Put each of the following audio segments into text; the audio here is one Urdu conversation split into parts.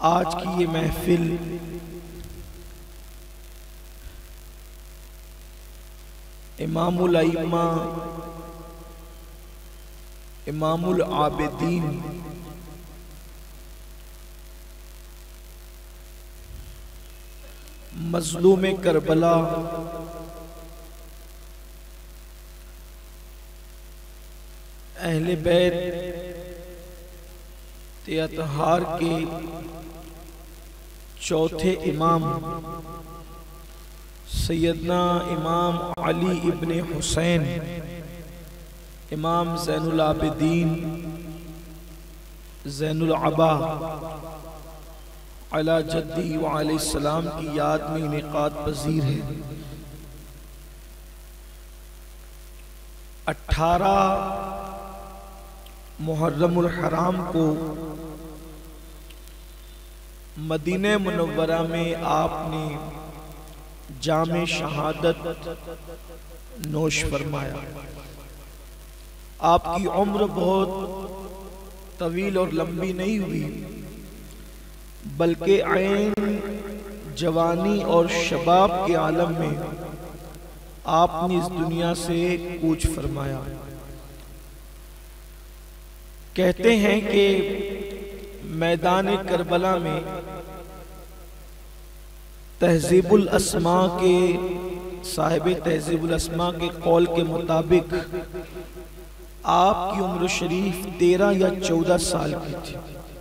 آج کی یہ محفل امام الائمہ امام العابدین مظلوم کربلا اہل بیت اطہار کے چوتھے امام سیدنا امام علی ابن حسین امام زین العابدین زین العبا علی جدی وعلیہ السلام کی یاد میں انعقاد پذیر ہے۔ 18 محرم الحرام کو مدینہ منورہ میں آپ نے جام شہادت نوش فرمایا۔ آپ کی عمر بہت طویل اور لمبی نہیں ہوئی، بلکہ عین جوانی اور شباب کے عالم میں آپ نے اس دنیا سے کوچ فرمایا۔ کہتے ہیں کہ میدان کربلا میں تہذیب الاسماء کے صاحب تہذیب الاسماء کے قول کے مطابق آپ کی عمر شریف 13 یا 14 سال کی تھی۔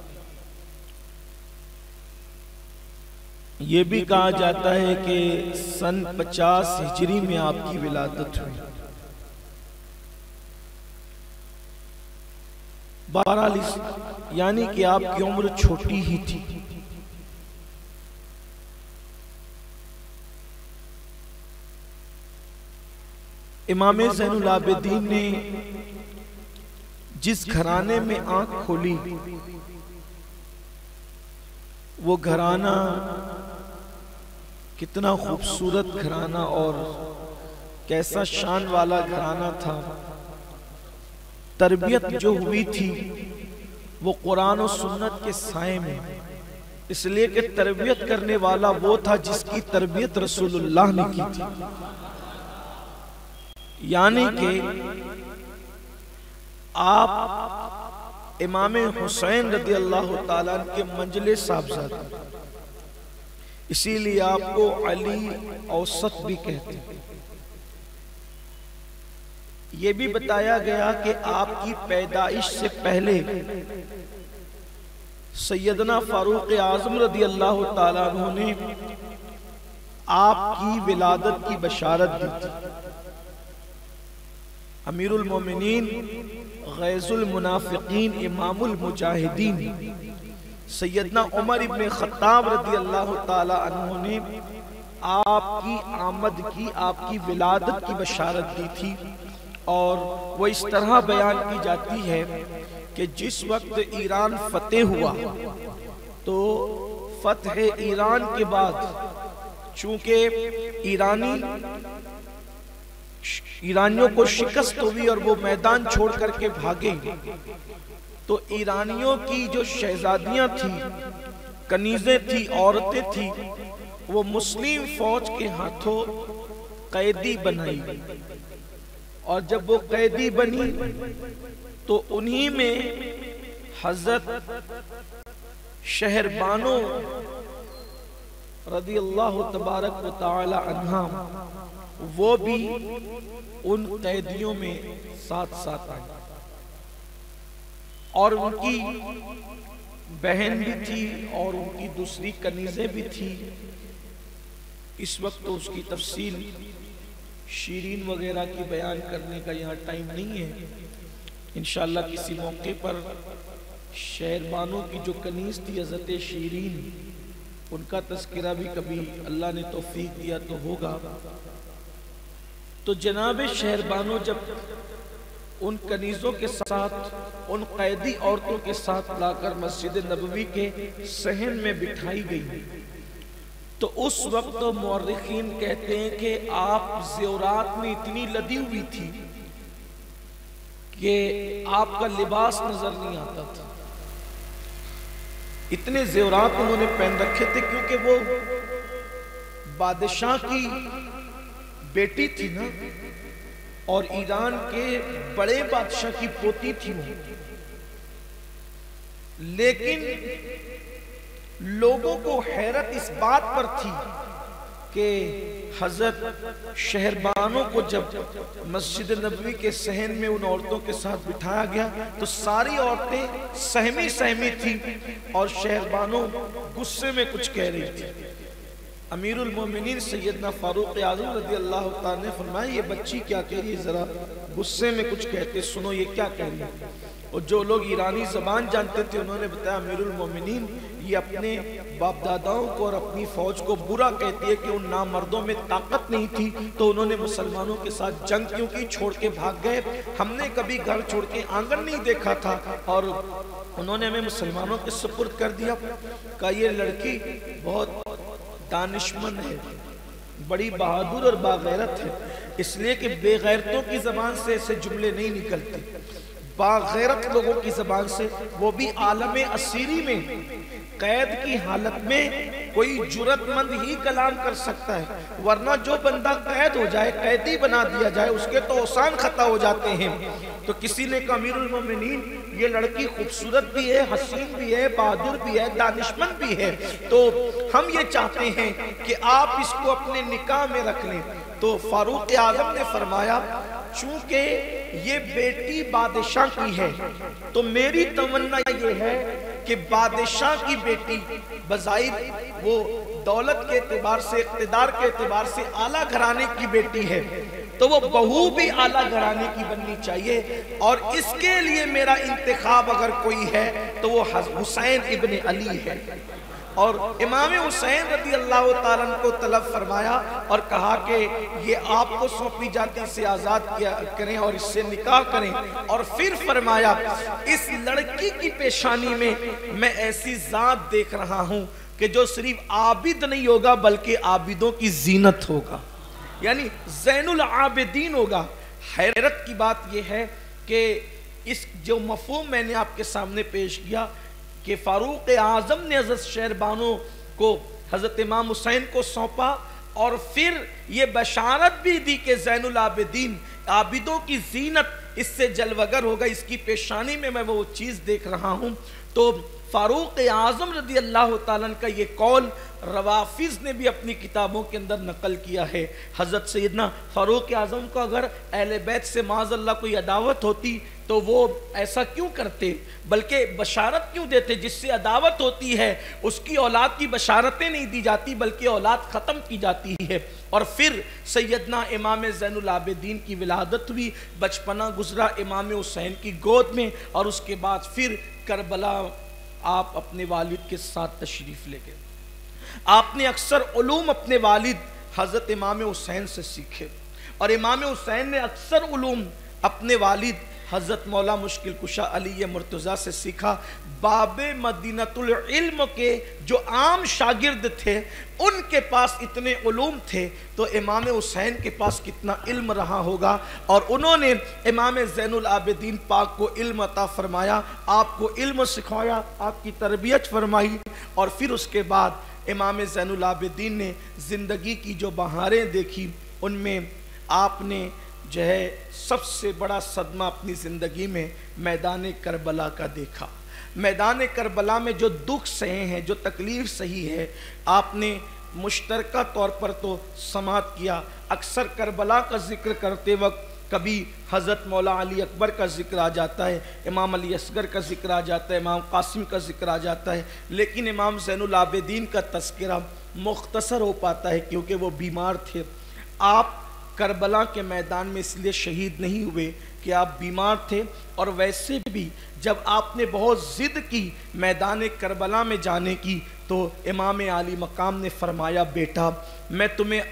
یہ بھی کہا جاتا ہے کہ سن 50 ہجری میں آپ کی ولادت ہوئی۔ بہرحال یعنی کہ آپ کی عمر چھوٹی ہی تھی۔ امام زین العابدین نے جس گھرانے میں آنکھ کھولی وہ گھرانہ کتنا خوبصورت گھرانہ اور کیسا شان والا گھرانہ تھا۔ تربیت جو ہوئی تھی وہ قرآن و سنت کے سائے میں، اس لیے کہ تربیت کرنے والا وہ تھا جس کی تربیت رسول اللہ نے کی تھی۔ یعنی کہ آپ امام حسین رضی اللہ تعالیٰ کے منجلے صاحبزادہ، اسی لیے آپ کو علی اوسط بھی کہتے ہیں۔ یہ بھی بتایا گیا کہ آپ کی پیدائش سے پہلے سیدنا فاروق اعظم رضی اللہ تعالیٰ عنہ نے آپ کی ولادت کی بشارت دی تھی۔ امیر المومنین غیظ المنافقین امام المجاہدین سیدنا عمر ابن خطاب رضی اللہ تعالیٰ عنہ نے آپ کی آمد کی، آپ کی ولادت کی بشارت دی تھی، اور وہ اس طرح بیان کی جاتی ہے کہ جس وقت ایران فتح ہوا تو فتح ایران کے بعد چونکہ ایرانیوں کو شکست ہوئی اور وہ میدان چھوڑ کر کے بھاگے، تو ایرانیوں کی جو شہزادیاں تھیں، کنیزیں تھیں، عورتیں تھیں، وہ مسلم فوج کے ہاتھوں قیدی بنائی، اور جب وہ قیدی بنی تو انہی میں حضرت شہربانو رضی اللہ تبارک و تعالی عنہ وہ بھی ان قیدیوں میں ساتھ ساتھ آئے، اور ان کی بہن بھی تھی اور ان کی دوسری کنیزیں بھی تھی۔ اس وقت تو اس کی تفصیل شیرین وغیرہ کی بیان کرنے کا یہاں ٹائم نہیں ہے، انشاءاللہ کسی موقع پر شہربانوں کی جو کنیز تھی حضرت شیرین، ان کا تذکرہ بھی کبھی اللہ نے توفیق دیا تو ہوگا۔ تو جناب شہربانو جب ان کنیزوں کے ساتھ، ان قیدی عورتوں کے ساتھ لا کر مسجد نبوی کے صحن میں بٹھائی گئی، تو اس وقت مورخین کہتے ہیں کہ آپ زیورات میں اتنی لدی ہوئی تھی کہ آپ کا لباس نظر نہیں آتا تھا۔ اتنے زیورات انہوں نے پہن رکھے تھے کیونکہ وہ بادشاہ کی بیٹی تھی نا، اور ایران کے بڑے بادشاہ کی پوتی تھی وہ. لیکن لوگوں کو حیرت اس بات پر تھی کہ حضرت شہربانوں کو جب مسجد نبوی کے صحن میں ان عورتوں کے ساتھ بٹھایا گیا تو ساری عورتیں سہمی تھیں اور شہربانوں غصے میں کچھ کہہ رہی تھی. امیر المومنین سیدنا فاروق اعظم رضی اللہ تعالیٰ نے فرمایا یہ بچی کیا کہہ رہی ہے، ذرا غصے میں کچھ کہتے سنو یہ کیا کہہ رہی ہے. اور جو لوگ ایرانی زبان جانتے تھے انہوں نے بتایا امیر المومنین یہ اپنے باپ داداؤں کو اور اپنی فوج کو برا کہتی ہے کہ ان نامردوں میں طاقت نہیں تھی تو انہوں نے مسلمانوں کے ساتھ جنگ کیوں کی، چھوڑ کے بھاگ گئے. ہم نے کبھی گھر چھوڑ کے آنگن نہیں دیکھا تھا اور انہوں نے ہمیں مسلمانوں کے سپرد کر دیا. کہا یہ لڑکی بہت دانشمند ہے، بڑی بہادر اور باغیرت ہے، اس لیے کہ بے غیرتوں کی زبان سے ایسے جملے نہیں نکلتے، باغیرت لوگوں کی زبان سے، وہ بھی عالم اسیری میں قید کی حالت میں کوئی جرت مند ہی کلام کر سکتا ہے، ورنہ جو بندہ قید ہو جائے، قیدی بنا دیا جائے، اس کے تو اوسان خطا ہو جاتے ہیں. تو کسی نے کہا امیر المومنین یہ لڑکی خوبصورت بھی ہے، حسین بھی ہے، بہادر بھی ہے، دانشمند بھی ہے، تو ہم یہ چاہتے ہیں کہ آپ اس کو اپنے نکاح میں رکھ لیں. تو فاروق اعظم نے فرمایا چونکہ یہ بیٹی بادشاہ کی ہے تو میری تمنا یہ ہے کہ بادشاہ کی بیٹی بظاہر وہ دولت کے اعتبار سے، اقتدار کے اعتبار سے اعلیٰ گھرانے کی بیٹی ہے تو وہ بہو بھی اعلیٰ گھرانے کی بننی چاہیے، اور اس کے لیے میرا انتخاب اگر کوئی ہے تو وہ حسین ابن علی ہے. اور امام حسین رضی اللہ تعالیٰ کو طلب فرمایا اور کہا کہ یہ آپ کو سونپی جاتی سے آزاد کریں اور اس سے نکاح کریں. اور پھر فرمایا اس لڑکی کی پیشانی میں میں ایسی ذات دیکھ رہا ہوں کہ جو صرف عابد نہیں ہوگا بلکہ عابدوں کی زینت ہوگا، یعنی زین العابدین ہوگا. حیرت کی بات یہ ہے کہ اس جو مفہوم میں نے آپ کے سامنے پیش کیا کہ فاروق اعظم نے حضرت شہربانوں کو حضرت امام حسین کو سونپا اور پھر یہ بشارت بھی دی کہ زین العابدین عابدوں کی زینت اس سے جلوگر ہوگا، اس کی پیشانی میں میں وہ چیز دیکھ رہا ہوں. تو فاروق اعظم رضی اللہ تعالیٰ کا یہ قول روافظ نے بھی اپنی کتابوں کے اندر نقل کیا ہے. حضرت سیدنا فاروق اعظم کو اگر اہل بیت سے معاذ اللہ کوئی عداوت ہوتی تو وہ ایسا کیوں کرتے، بلکہ بشارت کیوں دیتے؟ جس سے عداوت ہوتی ہے اس کی اولاد کی بشارتیں نہیں دی جاتی بلکہ اولاد ختم کی جاتی ہے. اور پھر سیدنا امام زین العابدین کی ولادت ہوئی، بچپنا گزرا امام حسین کی گود میں، اور اس کے بعد پھر کربلا آپ اپنے والد کے ساتھ تشریف لے گئے. آپ نے اکثر علوم اپنے والد حضرت امام حسین سے سیکھے، اور امام حسین نے اکثر علوم اپنے والد حضرت مولا مشکل کشا علی مرتضیٰ سے سیکھا. باب مدینۃ العلم کے جو عام شاگرد تھے ان کے پاس اتنے علوم تھے تو امام حسین کے پاس کتنا علم رہا ہوگا. اور انہوں نے امام زین العابدین پاک کو علم عطا فرمایا، آپ کو علم سکھایا، آپ کی تربیت فرمائی. اور پھر اس کے بعد امام زین العابدین نے زندگی کی جو بہاریں دیکھی ان میں آپ نے جو ہے سب سے بڑا صدمہ اپنی زندگی میں میدان کربلا کا دیکھا. میدان کربلا میں جو دکھ سہے ہیں، جو تکلیف سہی ہے، آپ نے مشترکہ طور پر تو سماعت کیا. اکثر کربلا کا ذکر کرتے وقت کبھی حضرت مولا علی اکبر کا ذکر آ جاتا ہے، امام علی اصغر کا ذکر آ جاتا ہے، امام قاسم کا ذکر آ جاتا ہے، لیکن امام زین العابدین کا تذکرہ مختصر ہو پاتا ہے کیونکہ وہ بیمار تھے. آپ کربلا کے میدان میں اس لیے شہید نہیں ہوئے کہ آپ بیمار تھے، اور ویسے بھی جب آپ نے بہت ضد کی میدان کربلا میں جانے کی تو امام عالی مقام نے فرمایا بیٹا میں تمہیں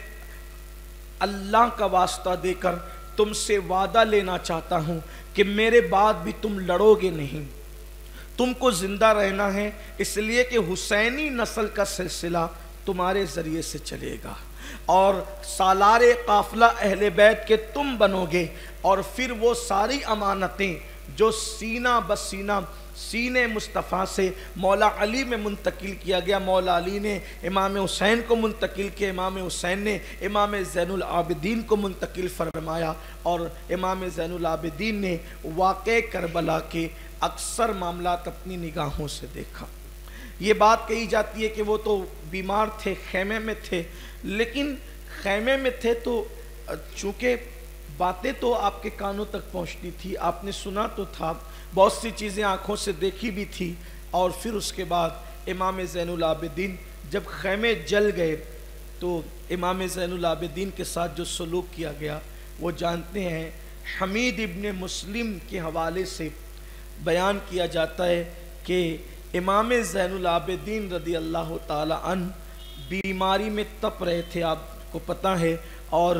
اللہ کا واسطہ دے کر تم سے وعدہ لینا چاہتا ہوں کہ میرے بعد بھی تم لڑو گے نہیں، تم کو زندہ رہنا ہے، اس لیے کہ حسینی نسل کا سلسلہ تمہارے ذریعے سے چلے گا اور سالار قافلہ اہل بیت کے تم بنو گے، اور پھر وہ ساری امانتیں جو سینہ بسینہ سینے مصطفیٰ سے مولا علی میں منتقل کیا گیا. مولا علی نے امام حسین کو منتقل کیا, امام حسین نے امام زین العابدین کو منتقل فرمایا, اور امام زین العابدین نے واقع کربلا کے اکثر معاملات اپنی نگاہوں سے دیکھا. یہ بات کہی جاتی ہے کہ وہ تو بیمار تھے, خیمے میں تھے, لیکن خیمے میں تھے تو چونکہ باتیں تو آپ کے کانوں تک پہنچتی تھی, آپ نے سنا تو تھا, بہت سی چیزیں آنکھوں سے دیکھی بھی تھی. اور پھر اس کے بعد امام زین العابدین جب خیمے جل گئے تو امام زین العابدین کے ساتھ جو سلوک کیا گیا وہ جانتے ہیں. حمید ابن مسلم کے حوالے سے بیان کیا جاتا ہے کہ امام زین العابدین رضی اللہ تعالی عنہ بیماری میں تپ رہے تھے, آپ کو پتہ ہے, اور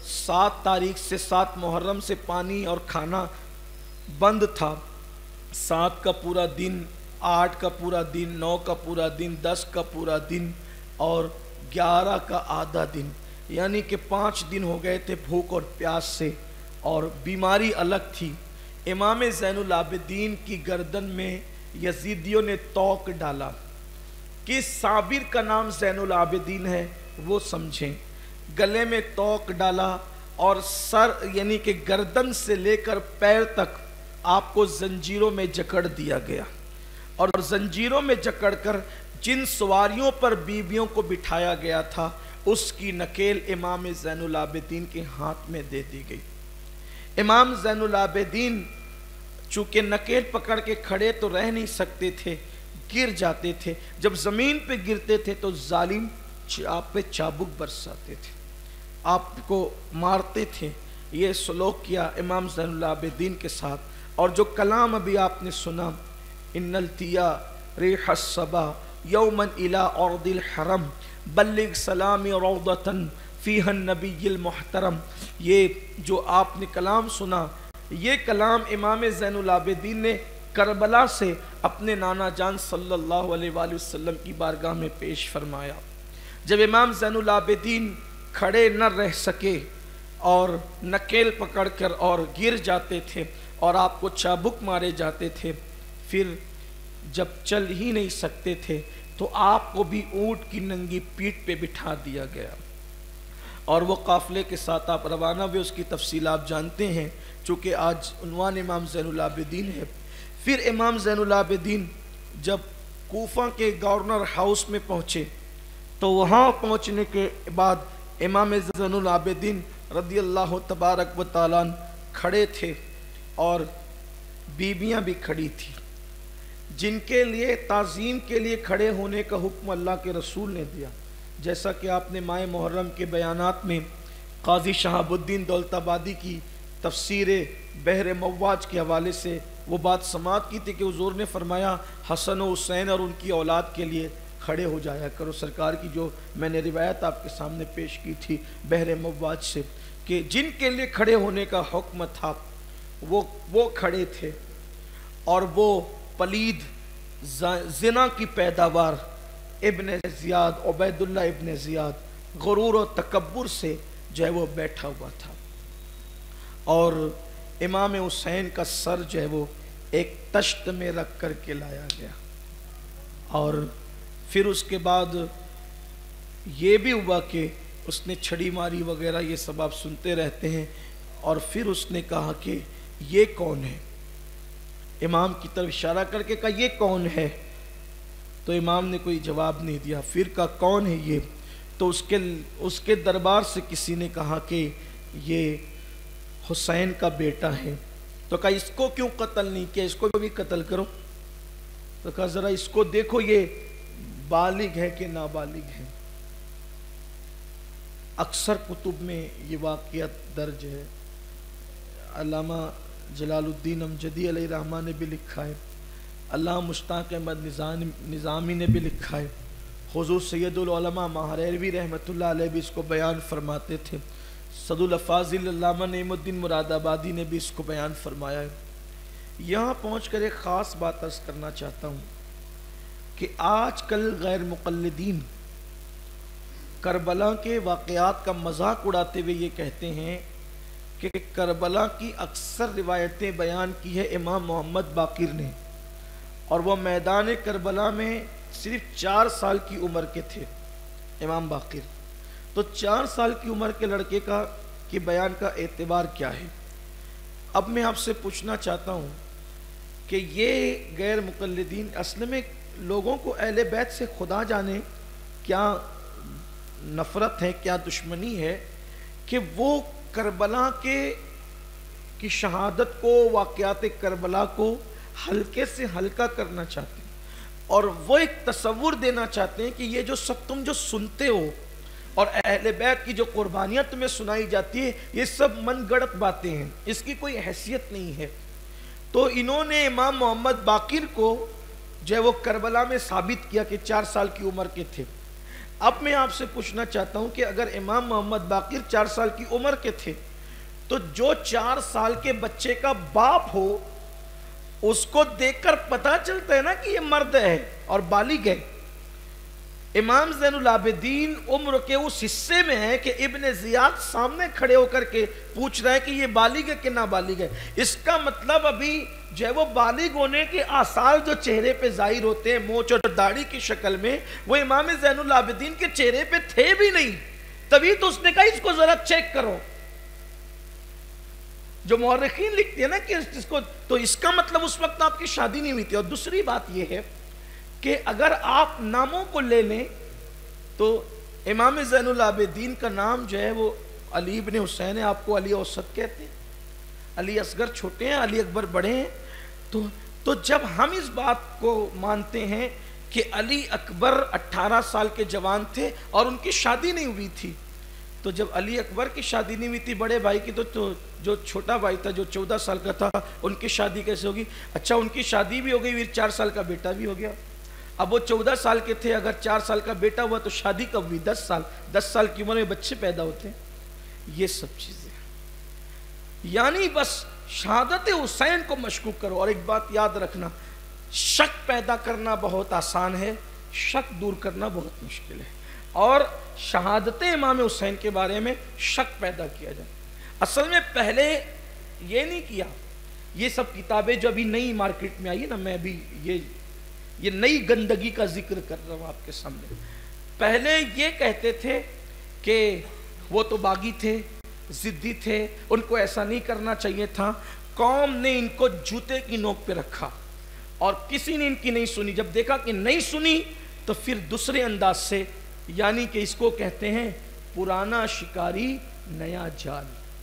7 تاریخ سے 7 محرم سے پانی اور کھانا بند تھا. 7 کا پورا دن, 8 کا پورا دن, 9 کا پورا دن, 10 کا پورا دن اور 11 کا آدھا دن, یعنی کہ 5 دن ہو گئے تھے بھوک اور پیاس سے, اور بیماری الگ تھی. امام زین العابدین کی گردن میں یزیدیوں نے توق ڈالا. کس صابر کا نام زین العابدین ہے وہ سمجھیں. گلے میں توق ڈالا اور سر یعنی کہ گردن سے لے کر پیر تک آپ کو زنجیروں میں جکڑ دیا گیا, اور زنجیروں میں جکڑ کر جن سواریوں پر بیویوں کو بٹھایا گیا تھا اس کی نکیل امام زین العابدین کے ہاتھ میں دے دی گئی. امام زین العابدین چونکہ نکیل پکڑ کے کھڑے تو رہ نہیں سکتے تھے, گر جاتے تھے. جب زمین پہ گرتے تھے تو ظالم آپ پہ چابک برساتے تھے, آپ کو مارتے تھے. یہ سلوک کیا امام زین العابدین کے ساتھ. اور جو کلام ابھی آپ نے سنا, ان التیا ریح الصبا یوما الی ارض الحرم بلغ سلامی روضۃ فیہا النبی المحترم, یہ جو آپ نے کلام سنا, یہ کلام امام زین العابدین نے کربلا سے اپنے نانا جان صلی اللہ علیہ وآلہ وسلم کی بارگاہ میں پیش فرمایا. جب امام زین العابدین کھڑے نہ رہ سکے اور نکیل پکڑ کر اور گر جاتے تھے اور آپ کو چابک مارے جاتے تھے, پھر جب چل ہی نہیں سکتے تھے تو آپ کو بھی اونٹ کی ننگی پیٹھ پہ بٹھا دیا گیا, اور وہ قافلے کے ساتھ آپ روانہ ہوئے. اس کی تفصیل آپ جانتے ہیں چونکہ آج عنوان امام زین العابدین ہے. پھر امام زین العابدین جب کوفہ کے گورنر ہاؤس میں پہنچے تو وہاں پہنچنے کے بعد امام زین العابدین رضی اللہ تبارک و تعالیٰ کھڑے تھے, اور بیویاں بھی کھڑی تھی جن کے لیے تعظیم کے لیے کھڑے ہونے کا حکم اللہ کے رسول نے دیا. جیسا کہ آپ نے ماہ محرم کے بیانات میں قاضی شہاب الدین دولت آبادی کی تفسیر بحر مواج کے حوالے سے وہ بات سماعت کی تھی کہ حضور نے فرمایا حسن و حسین اور ان کی اولاد کے لیے کھڑے ہو جایا کرو. سرکار کی جو میں نے روایت آپ کے سامنے پیش کی تھی بحر مواج سے, کہ جن کے لیے کھڑے ہونے کا حکم تھا وہ کھڑے تھے, اور وہ پلید زنا کی پیداوار ابن زیاد, عبید اللہ ابن زیاد, غرور و تکبر سے جو ہے وہ بیٹھا ہوا تھا, اور امام حسین کا سر جو ہے وہ ایک تشت میں رکھ کر کے لایا گیا. اور پھر اس کے بعد یہ بھی ہوا کہ اس نے چھڑی ماری وغیرہ, یہ سب آپ سنتے رہتے ہیں. اور پھر اس نے کہا کہ یہ کون ہے, امام کی طرف اشارہ کر کے کہا یہ کون ہے, تو امام نے کوئی جواب نہیں دیا. پھر کہا کون ہے یہ, تو اس کے دربار سے کسی نے کہا کہ یہ حسین کا بیٹا ہے. تو کہا اس کو کیوں قتل نہیں کیا, اس کو بھی قتل کرو. تو کہا ذرا اس کو دیکھو یہ بالغ ہے کہ نابالغ ہے. اکثر کتب میں یہ واقعات درج ہے. علامہ جلال الدین امجدی علیہ الرحمہ نے بھی لکھا ہے, علامہ مشتاق احمد نظامی نے بھی لکھا ہے, حضور سید العلماء ماہریروی رحمۃ اللہ علیہ بھی اس کو بیان فرماتے تھے, صد الافاضل علامہ نعیم الدین مراد آبادی نے بھی اس کو بیان فرمایا ہے. یہاں پہنچ کر ایک خاص بات عرض کرنا چاہتا ہوں کہ آج کل غیر مقلدین کربلا کے واقعات کا مذاق اڑاتے ہوئے یہ کہتے ہیں کہ کربلا کی اکثر روایتیں بیان کی ہے امام محمد باقر نے، اور وہ میدان کربلا میں صرف 4 سال کی عمر کے تھے امام باقر. تو 4 سال کی عمر کے لڑکے کے بیان کا اعتبار کیا ہے؟ اب میں آپ سے پوچھنا چاہتا ہوں کہ یہ غیر مقلدین اصل میں لوگوں کو اہل بیت سے خدا جانے کیا نفرت ہے، کیا دشمنی ہے کہ وہ کربلا کی شہادت کو، واقعات کربلا کو ہلکے سے ہلکا کرنا چاہتے ہیں، اور وہ ایک تصور دینا چاہتے ہیں کہ یہ جو سب تم جو سنتے ہو اور اہل بیت کی جو قربانیاں تمہیں سنائی جاتی ہے، یہ سب من گڑت باتیں ہیں، اس کی کوئی حیثیت نہیں ہے. تو انہوں نے امام محمد باقر کو جو ہے وہ کربلا میں ثابت کیا کہ 4 سال کی عمر کے تھے. اب میں آپ سے پوچھنا چاہتا ہوں کہ اگر امام محمد باقر 4 سال کی عمر کے تھے تو جو 4 سال کے بچے کا باپ ہو اس کو دیکھ کر پتا چلتا ہے نا کہ یہ مرد ہے اور بالغ ہے. امام زین العابدین عمر کے اس حصے میں ہے کہ ابن زیاد سامنے کھڑے ہو کر کے پوچھ رہے ہیں کہ یہ بالغ ہے کہ نابالغ ہے. اس کا مطلب ابھی جو ہے وہ بالغ ہونے کے آثار جو چہرے پہ ظاہر ہوتے ہیں مونچھ اور داڑھی کی شکل میں، وہ امام زین العابدین کے چہرے پہ تھے بھی نہیں. تبھی تو اس نے کہا اس کو ذرا چیک کرو. جو مورخین لکھتے ہیں نا کہ اس کو، تو اس کا مطلب اس وقت آپ کی شادی نہیں ہوئی تھی. اور دوسری بات یہ ہے کہ اگر آپ ناموں کو لے لیں تو امام زین العابدین کا نام جو ہے وہ علی ابن حسین ہے. آپ کو علی اوسط کہتے ہیں، علی اصغر چھوٹے ہیں، علی اکبر بڑے ہیں. تو جب ہم اس بات کو مانتے ہیں کہ علی اکبر 18 سال کے جوان تھے اور ان کی شادی نہیں ہوئی تھی، تو جب علی اکبر کی شادی نہیں ہوئی تھی بڑے بھائی کی، تو جو چھوٹا بھائی تھا جو 14 سال کا تھا ان کی شادی کیسے ہوگی؟ اچھا ان کی شادی بھی ہو گئی، پھر 4 سال کا بیٹا بھی ہو گیا. اب وہ 14 سال کے تھے، اگر 4 سال کا بیٹا ہوا تو شادی کب ہوئی؟ 10 سال کی عمر میں بچے پیدا ہوتے ہیں. یہ سب چیزیں یعنی بس شہادت حسین کو مشکوک کرو. اور ایک بات یاد رکھنا، شک پیدا کرنا بہت آسان ہے، شک دور کرنا بہت مشکل ہے. اور شہادت امام حسین کے بارے میں شک پیدا کیا جائے. اصل میں پہلے یہ نہیں کیا. یہ سب کتابیں جو ابھی نئی مارکیٹ میں آئی ہے نا، میں ابھی یہ نئی گندگی کا ذکر کر رہا ہوں آپ کے سامنے. پہلے یہ کہتے تھے کہ وہ تو باغی تھے، ضدی تھے، ان کو ایسا نہیں کرنا چاہیے تھا. قوم نے ان کو جوتے کی نوک پہ رکھا اور کسی نے ان کی نہیں سنی. جب دیکھا کہ نہیں سنی تو پھر دوسرے انداز سے، یعنی کہ اس کو کہتے ہیں پرانا شکاری نیا جال.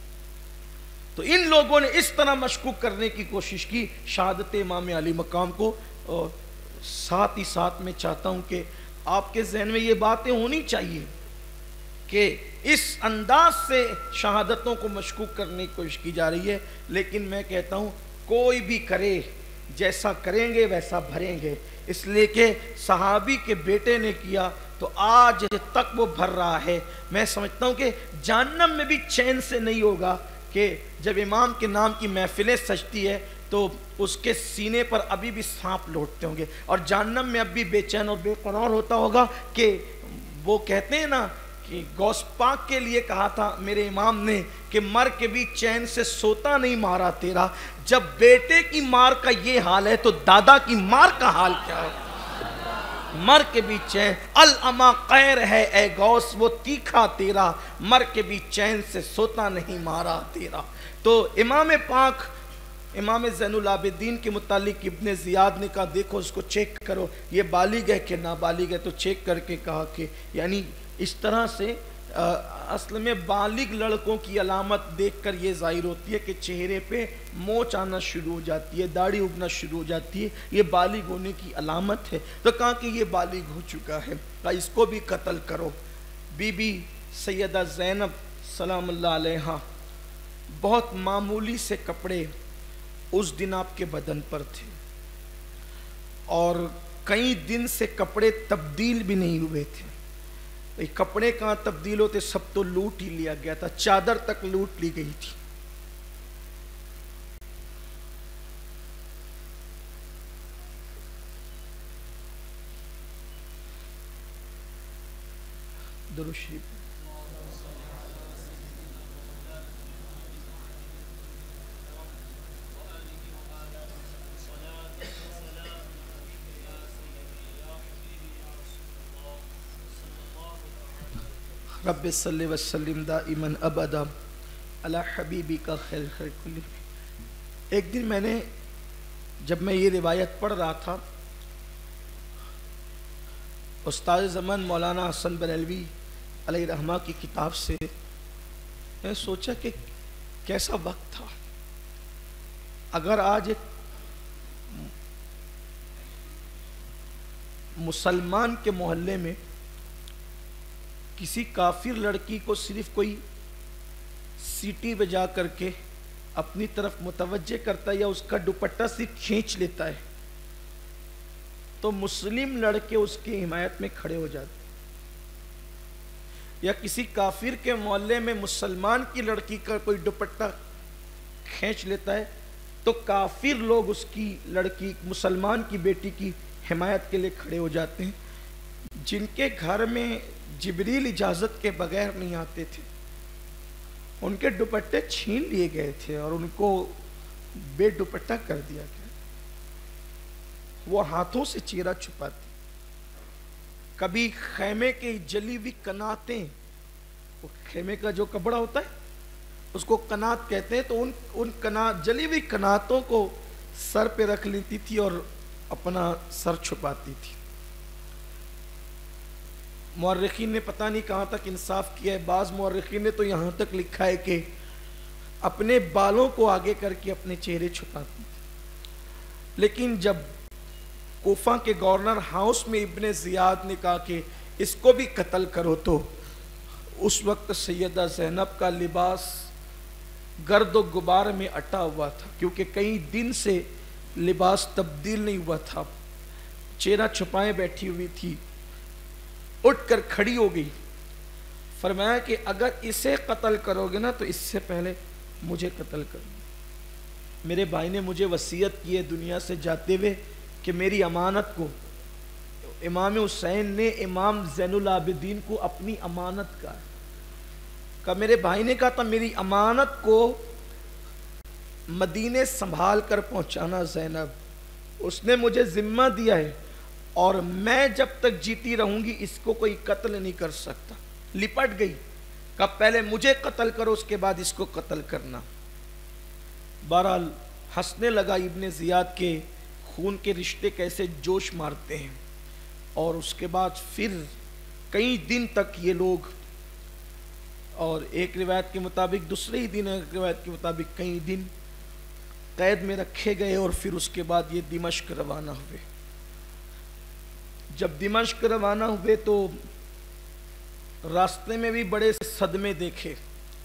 تو ان لوگوں نے اس طرح مشکوک کرنے کی کوشش کی شہادت امام علی مقام کو. اور ساتھ ہی ساتھ میں چاہتا ہوں کہ آپ کے ذہن میں یہ باتیں ہونی چاہیے کہ اس انداز سے شہادتوں کو مشکوک کرنے کی کوشش کی جا رہی ہے. لیکن میں کہتا ہوں کوئی بھی کرے، جیسا کریں گے ویسا بھریں گے. اس لیے کہ صحابی کے بیٹے نے کیا تو آج تک وہ بھر رہا ہے. میں سمجھتا ہوں کہ جہنم میں بھی چین سے نہیں ہوگا کہ جب امام کے نام کی محفلیں سجتی ہے تو اس کے سینے پر ابھی بھی سانپ لوٹتے ہوں گے، اور جہنم میں اب بھی بے چین اور بے قرار ہوتا ہوگا. کہ وہ کہتے ہیں نا کہ غوث پاک کے لیے کہا تھا میرے امام نے کہ مر کے بھی چین سے سوتا نہیں مارا تیرا. جب بیٹے کی مار کا یہ حال ہے تو دادا کی مار کا حال کیا ہے؟ مر کے بھی چین الاما قیر ہے اے غوث وہ تیکھا تیرا، مر کے بھی چین سے سوتا نہیں مارا تیرا. تو امام پاک امام زین العابدین کے متعلق ابن زیاد نے کہا دیکھو اس کو چیک کرو یہ بالغ ہے کہ نابالغ ہے. تو چیک کر کے کہا کہ یعنی اس طرح سے اصل میں بالغ لڑکوں کی علامت دیکھ کر یہ ظاہر ہوتی ہے کہ چہرے پہ مونچھ آنا شروع ہو جاتی ہے، داڑھی اگنا شروع ہو جاتی ہے، یہ بالغ ہونے کی علامت ہے. تو کہا کہ یہ بالغ ہو چکا ہے، کہا اس کو بھی قتل کرو. بی بی سیدہ زینب سلام اللہ علیہا بہت معمولی سے کپڑے اس دن آپ کے بدن پر تھے اور کئی دن سے کپڑے تبدیل بھی نہیں ہوئے تھے. کپڑے کہاں تبدیل ہوتے، سب تو لوٹ ہی لیا گیا تھا، چادر تک لوٹ لی گئی تھی. درود شریف रब्बि सल्लि व सल्लिम दाइमन अबदा अला हबीबिका खैर कुल्ली। एक दिन मैंने जब मैं ये रिवायत पढ़ रहा था, उस्ताद ज़मान मौलाना हसन बरेलवी अलैहि रहमा की किताब से, मैं सोचा कि कैसा वक्त था। अगर आज एक मुसलमान के मोहल्ले में किसी काफिर लड़की को सिर्फ कोई सीटी बजा करके अपनी तरफ मुतवज्जे करता है या उसका दुपट्टा सिर्फ खींच लेता है, तो मुस्लिम लड़के उसकी हिमायत में खड़े हो जाते। या किसी काफिर के मोहल्ले में मुसलमान की लड़की का कोई दुपट्टा खींच लेता है, तो काफिर लोग उसकी लड़की, मुसलमान की बेटी की हिमायत के लिए खड़े हो जाते हैं। जिनके घर में जिब्रील इजाज़त के बगैर नहीं आते थे, उनके दुपट्टे छीन लिए गए थे और उनको बेदुपट्टा कर दिया गया। वो हाथों से चेहरा छुपाती। कभी खैमे की जली हुई कनातें, वो खैमे का जो कपड़ा होता है उसको कनात कहते हैं, तो उन जली हुई कनातों को सर पे रख लेती थी और अपना सर छुपाती थी। मुअर्रिखीन ने पता नहीं कहाँ तक इंसाफ किया है। बाज़ मुअर्रिखीन ने तो यहाँ तक लिखा है कि अपने बालों को आगे करके अपने चेहरे छुपाती थी। लेकिन जब कोफा के गवर्नर हाउस में इब्ने ज़ियाद ने कहा कि इसको भी कत्ल करो, तो उस वक्त सैयदा ज़ैनब का लिबास गर्द व गुबार में अटा हुआ था, क्योंकि कई दिन से लिबास तब्दील नहीं हुआ था। चेहरा छुपाए बैठी हुई थी, उठकर खड़ी हो गई। फरमाया कि अगर इसे कत्ल करोगे ना तो इससे पहले मुझे कत्ल करो। मेरे भाई ने मुझे वसीयत की है दुनिया से जाते हुए कि मेरी अमानत को, इमाम हुसैन ने इमाम ज़ैनुल आबिदीन को अपनी अमानत का मेरे भाई ने कहा था मेरी अमानत को मदीने संभाल कर पहुंचाना ज़ैनब, उसने मुझे जिम्मा दिया है और मैं जब तक जीती रहूंगी इसको कोई कत्ल नहीं कर सकता। लिपट गई, कब पहले मुझे कत्ल करो उसके बाद इसको कत्ल करना। बहरहाल हंसने लगा इब्ने ज़ियाद के खून के रिश्ते कैसे जोश मारते हैं। और उसके बाद फिर कई दिन तक ये लोग, और एक रिवायत के मुताबिक दूसरे ही दिन, एक रिवायत के मुताबिक कई दिन कैद में रखे गए और फिर उसके बाद ये दिमश्क रवाना हुए। जब दिमश्क रवाना हुए तो रास्ते में भी बड़े सदमे देखे।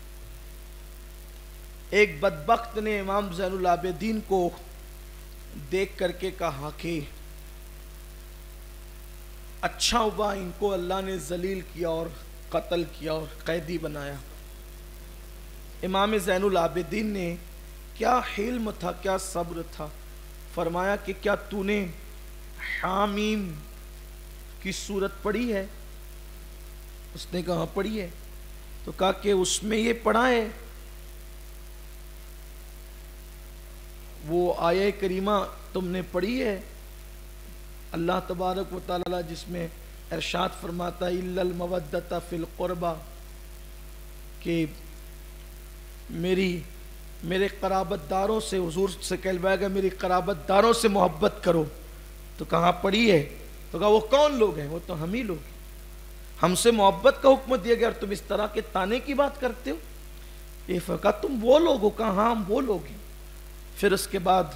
एक बदबख्त ने इमाम ज़ैनुल आबिदीन को देख करके कहा कि अच्छा हुआ इनको अल्लाह ने जलील किया और कत्ल किया और कैदी बनाया। इमाम ज़ैनुल आबिदीन ने, क्या हिल्म था, क्या सब्र था, फरमाया कि क्या तूने हामीम की सूरत पढ़ी है? उसने कहा पढ़ी है। तो कहा कि उसमें ये पढ़ा है वो आया करीमा तुमने पढ़ी है, अल्लाह तबारक व तआला जिसमें इरशाद फरमाता है इल्लल मवद्दता फिल क़ुरबा, कि मेरे क़राबतदारों से, हुजूर से कहलवाएगा मेरी क़राबतदारों से मोहब्बत करो। तो कहाँ पढ़ी है? तो कहा वो कौन लोग हैं? वो तो हम ही लोग हैं, हमसे मोहब्बत का हुक्म दिया गया और तुम इस तरह के ताने की बात करते हो। ये फरका तुम वो लोग हो? कहा हाँ हम वो लोग हैं। फिर उसके बाद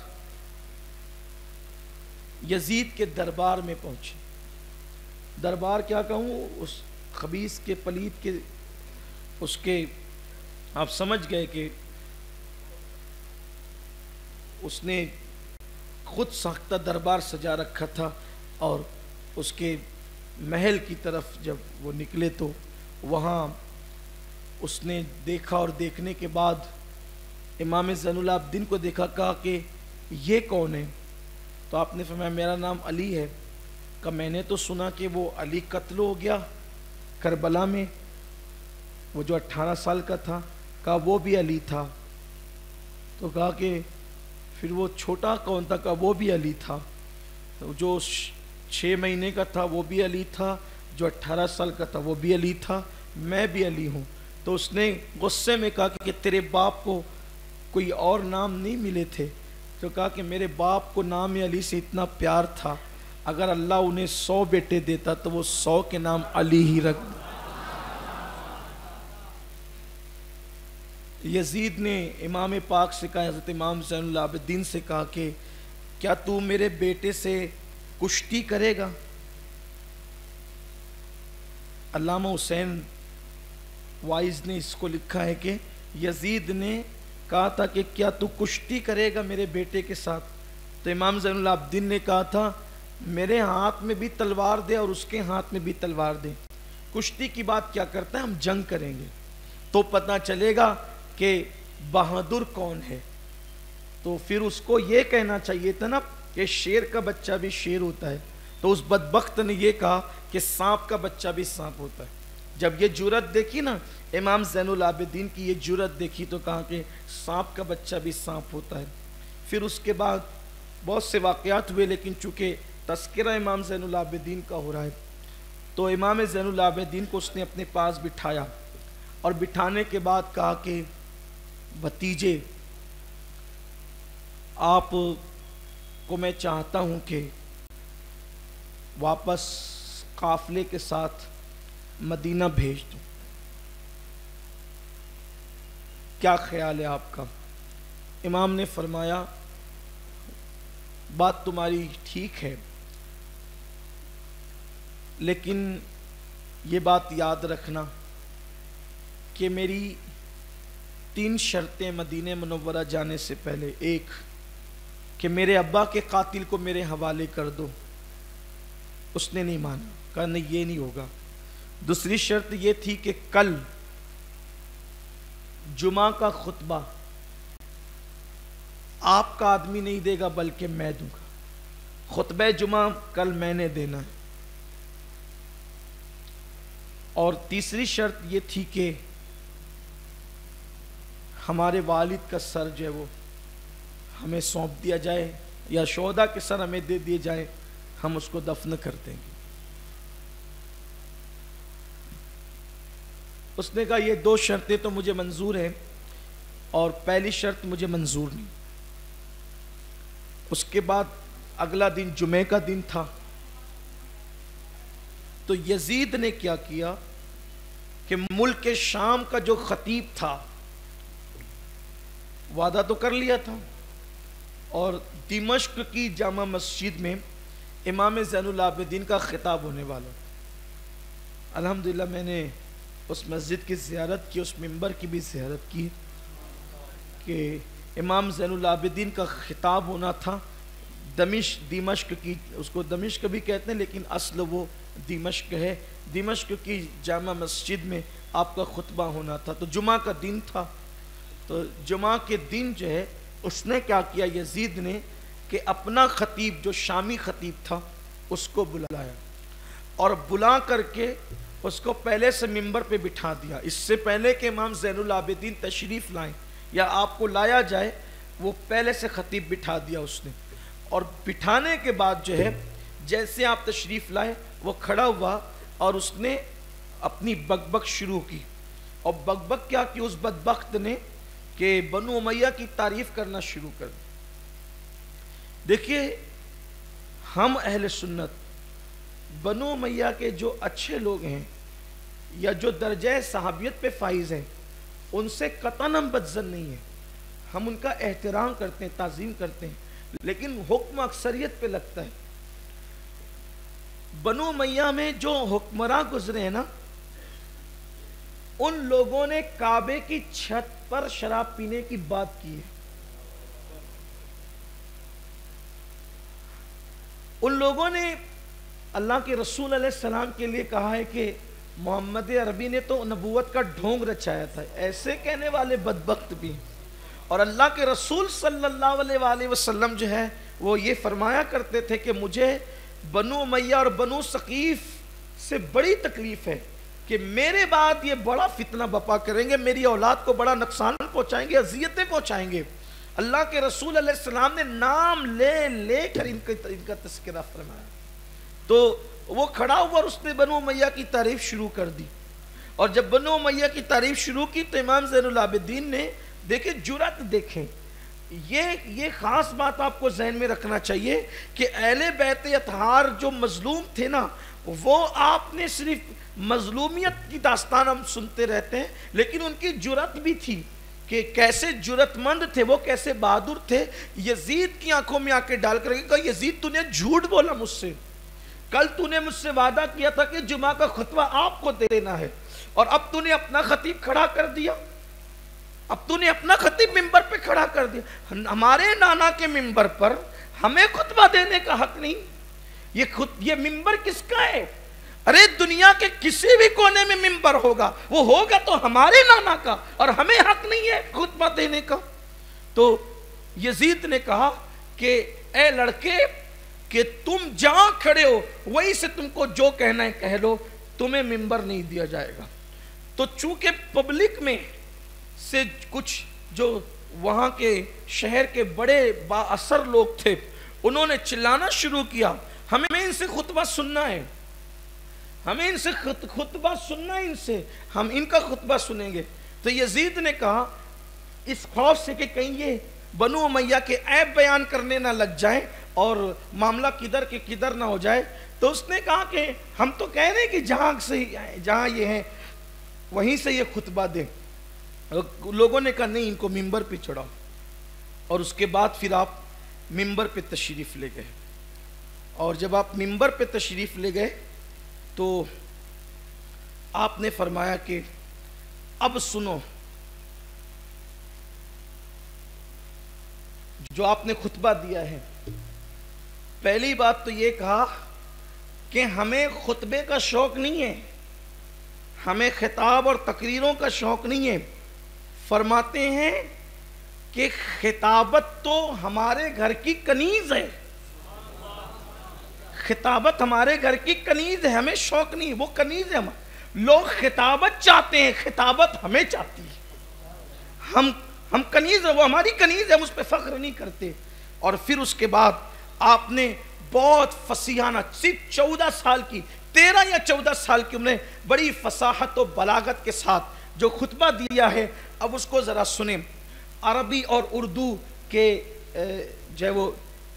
यजीद के दरबार में पहुंचे। दरबार क्या कहूँ, उस खबीस के, पलीत के, उसके आप समझ गए कि उसने खुद साख्ता दरबार सजा रखा था। और उसके महल की तरफ जब वो निकले तो वहाँ उसने देखा और देखने के बाद इमाम ज़ैनुल आबिदीन को देखा, कहा कि ये कौन है? तो आपने फरमाया मेरा नाम अली है। कहा मैंने तो सुना कि वो अली कत्ल हो गया करबला में, वो जो 18 साल का था। कहा वो भी अली था। तो कहा कि फिर वो छोटा कौन था? कहा वो भी अली था। तो जो 6 महीने का था वो भी अली था, जो 18 साल का था वो भी अली था, میں بھی علی ہوں. تو اس نے غصے میں کہا کہ تیرے باپ کو کوئی اور نام نہیں ملے تھے؟ تو کہا کہ میرے باپ کو نام علی سے اتنا پیار تھا، اگر اللہ انہیں 100 بیٹے دیتا تو وہ 100 کے نام علی ہی رکھ. یزید نے امام پاک سے کہا، حضرت امام زین العابدین سے کہا کہ کیا تو میرے بیٹے سے کشتی کرے گا؟ علامہ حسین وائز نے اس کو لکھا ہے کہ یزید نے کہا تھا کہ کیا تو کشتی کرے گا میرے بیٹے کے ساتھ؟ تو امام زین العابدین نے کہا تھا میرے ہاتھ میں بھی تلوار دے اور اس کے ہاتھ میں بھی تلوار دے، کشتی کی بات کیا کرتا ہے، ہم جنگ کریں گے تو پتہ چلے گا کہ بہادر کون ہے. تو پھر اس کو یہ کہنا چاہیے تھا نا کہ شیر کا بچہ بھی شیر ہوتا ہے. تو اس بدبخت نے یہ کہا کہ سانپ کا بچہ بھی سانپ ہوتا ہے. جب یہ جرت دیکھی نا امام زین العابدین کی، یہ جرت دیکھی تو کہا کہ سانپ کا بچہ بھی سانپ ہوتا ہے. پھر اس کے بعد بہت سے واقعات ہوئے، لیکن چونکہ تذکرہ امام زین العابدین کا ہو رہا ہے تو امام زین العابدین کو اس نے اپنے پاس بٹھایا اور بٹھانے کے بعد کہا کہ بھتیجے آپ کو میں چاہتا ہوں کہ واپس قافلے کے ساتھ مدینہ بھیج دوں، کیا خیال ہے آپ کا؟ امام نے فرمایا بات تمہاری ٹھیک ہے، لیکن یہ بات یاد رکھنا کہ میری 3 شرطیں مدینہ منورہ جانے سے پہلے. ایک کہ میرے ابا کے قاتل کو میرے حوالے کر دو. اس نے نہیں مانا، کہا نہیں یہ نہیں ہوگا. دوسری شرط یہ تھی کہ کل جمعہ کا خطبہ آپ کا آدمی نہیں دے گا بلکہ میں دوں گا، خطبہ جمعہ کل میں نے دینا ہے. اور تیسری شرط یہ تھی کہ ہمارے والد کا سر جو ہے وہ ہمیں سونپ دیا جائے یا شہداء کے سر ہمیں دے دیے جائے، ہم اس کو دفن کر دیں گے. اس نے کہا یہ 2 شرطیں تو مجھے منظور ہیں اور پہلی شرط مجھے منظور نہیں. اس کے بعد اگلا دن جمعہ کا دن تھا تو یزید نے کیا کیا کہ ملک شام کا جو خطیب تھا، وعدہ تو کر لیا تھا، اور دمشق کی جامع مسجد میں امام زین العابدین کا خطاب ہونے والا. الحمدللہ میں نے اس مسجد کی زیارت کی، اس منبر کی بھی زیارت کی کہ امام زین العابدین کا خطاب ہونا تھا. دمشق کی، اس کو دمشق بھی کہتے ہیں لیکن اصل وہ دمشق ہے، دمشق کی جامع مسجد میں آپ کا خطبہ ہونا تھا. تو جمعہ کا دن تھا. تو جمعہ کے دن جو ہے اس نے کیا کیا، یزید نے کہ اپنا خطیب جو شامی خطیب تھا اس کو بلایا اور بلا کر کے اس کو پہلے سے منبر پہ بٹھا دیا. اس سے پہلے کہ امام زین العابدین تشریف لائیں یا آپ کو لایا جائے، وہ پہلے سے خطیب بٹھا دیا اس نے. اور بٹھانے کے بعد جو ہے جیسے آپ تشریف لائے وہ کھڑا ہوا اور اس نے اپنی بک شروع کی. اور بک کیا کی اس بدبخت نے کہ بنو امیہ کی تعریف کرنا شروع کر دی. دیکھیے ہم اہل سنت بنو امیہ کے جو اچھے لوگ ہیں یا جو درجہ صحابیت پہ فائز ہیں ان سے قطعاً ہم بدظن نہیں ہیں. ہم ان کا احترام کرتے ہیں، تعظیم کرتے ہیں، لیکن حکم اکثریت پہ لگتا ہے. بنو امیہ میں جو حکمراں گزرے ہیں نا، ان لوگوں نے کعبے کی چھت پر شراب پینے کی بات کی ہے. ان لوگوں نے اللہ کے رسول علیہ السلام کے لیے کہا ہے کہ محمد عربی نے تو نبوت کا ڈھونگ رچایا تھا. ایسے کہنے والے بدبخت بھی. اور اللہ کے رسول صلی اللہ علیہ وآلہ وسلم جو ہے وہ یہ فرمایا کرتے تھے کہ مجھے بنو امیہ اور بنو ثقیف سے بڑی تکلیف ہے کہ میرے بعد یہ بڑا فتنہ بپا کریں گے، میری اولاد کو بڑا نقصان پہنچائیں گے، اذیتیں پہنچائیں گے. اللہ کے رسول علیہ السلام نے نام لے لے کر ان کا تذکرہ فرمایا. تو وہ کھڑا ہوا اور اس نے بنو امیہ کی تعریف شروع کر دی. اور جب بنو امیہ کی تعریف شروع کی تو امام زین العابدین نے دیکھیں جرأت دیکھیں، یہ خاص بات آپ کو ذہن میں رکھنا چاہیے کہ اہل بیت اطہار جو مظلوم تھے نا، وہ آپ نے صرف مظلومیت کی داستان ہم سنتے رہتے ہیں، لیکن ان کی جرأت بھی تھی کہ کیسے جرأت مند تھے وہ، کیسے بہادر تھے۔ یزید کی آنکھوں میں آ کے ڈال کر کہا یزید تو نے جھوٹ بولا مجھ سے، کل تو نے مجھ سے وعدہ کیا تھا کہ جمعہ کا خطبہ آپ کو دینا ہے، اور اب تو نے اپنا خطیب کھڑا کر دیا، اب تو نے اپنا خطیب ممبر پہ کھڑا کر دیا۔ ہمارے نانا کے ممبر پر ہمیں خطبہ دینے کا حق نہیں، یہ ممبر کس کا ہے؟ ارے دنیا کے کسی بھی کونے میں ممبر ہوگا، وہ ہوگا تو ہمارے نانا کا، اور ہمیں حق نہیں ہے خطبہ دینے کا۔ تو یزید نے کہا کہ اے لڑکے کہ تم جہاں کھڑے ہو وہیں سے تم کو جو کہنا ہے کہہ لو، تمہیں ممبر نہیں دیا جائے گا۔ تو چونکہ پبلک میں سے کچھ جو وہاں کے شہر کے بڑے با اثر لوگ تھے، انہوں نے چلانا شروع کیا ہمیں ان سے خطبہ سننا ہے، ہمیں ان سے خطبہ سننا ہے، ان سے ہم ان کا خطبہ سنیں گے۔ تو یزید نے کہا اس خوف سے کہ کہیں یہ بنو امیہ کے عیب بیان کرنے نہ لگ جائیں اور معاملہ کدھر کے کدھر نہ ہو جائے، تو اس نے کہا کہ ہم تو کہہ رہے ہیں کہ جہاں یہ ہیں وہیں سے یہ خطبہ دیں۔ لوگوں نے کہا نہیں، ان کو ممبر پہ چڑھاؤ، اور اس کے بعد پھر آپ ممبر پہ تشریف لے گئے، اور جب آپ ممبر پہ تشریف لے گئے تو آپ نے فرمایا کہ اب سنو، جو آپ نے خطبہ دیا ہے، پہلی بات تو یہ کہا کہ ہمیں خطبے کا شوق نہیں ہے، ہمیں خطاب اور تقریروں کا شوق نہیں ہے۔ فرماتے ہیں کہ خطابت تو ہمارے گھر کی کنیز ہے، خطابت ہمارے گھر کی کنیز ہے، ہمیں شوق نہیں، وہ کنیز ہے۔ لوگ خطابت چاہتے ہیں، خطابت ہمیں چاہتی ہے، ہم کنیز ہے، وہ ہماری کنیز ہے، ہم اس پہ فخر نہیں کرتے۔ اور پھر اس کے بعد آپ نے بہت فصیحانہ، صرف 14 سال کی 13 یا 14 سال کی عمر میں بڑی فصاحت و بلاغت کے ساتھ جو خطبہ دیا ہے، اب اس کو ذرا سنیں، عربی اور اردو کے جو ہے وہ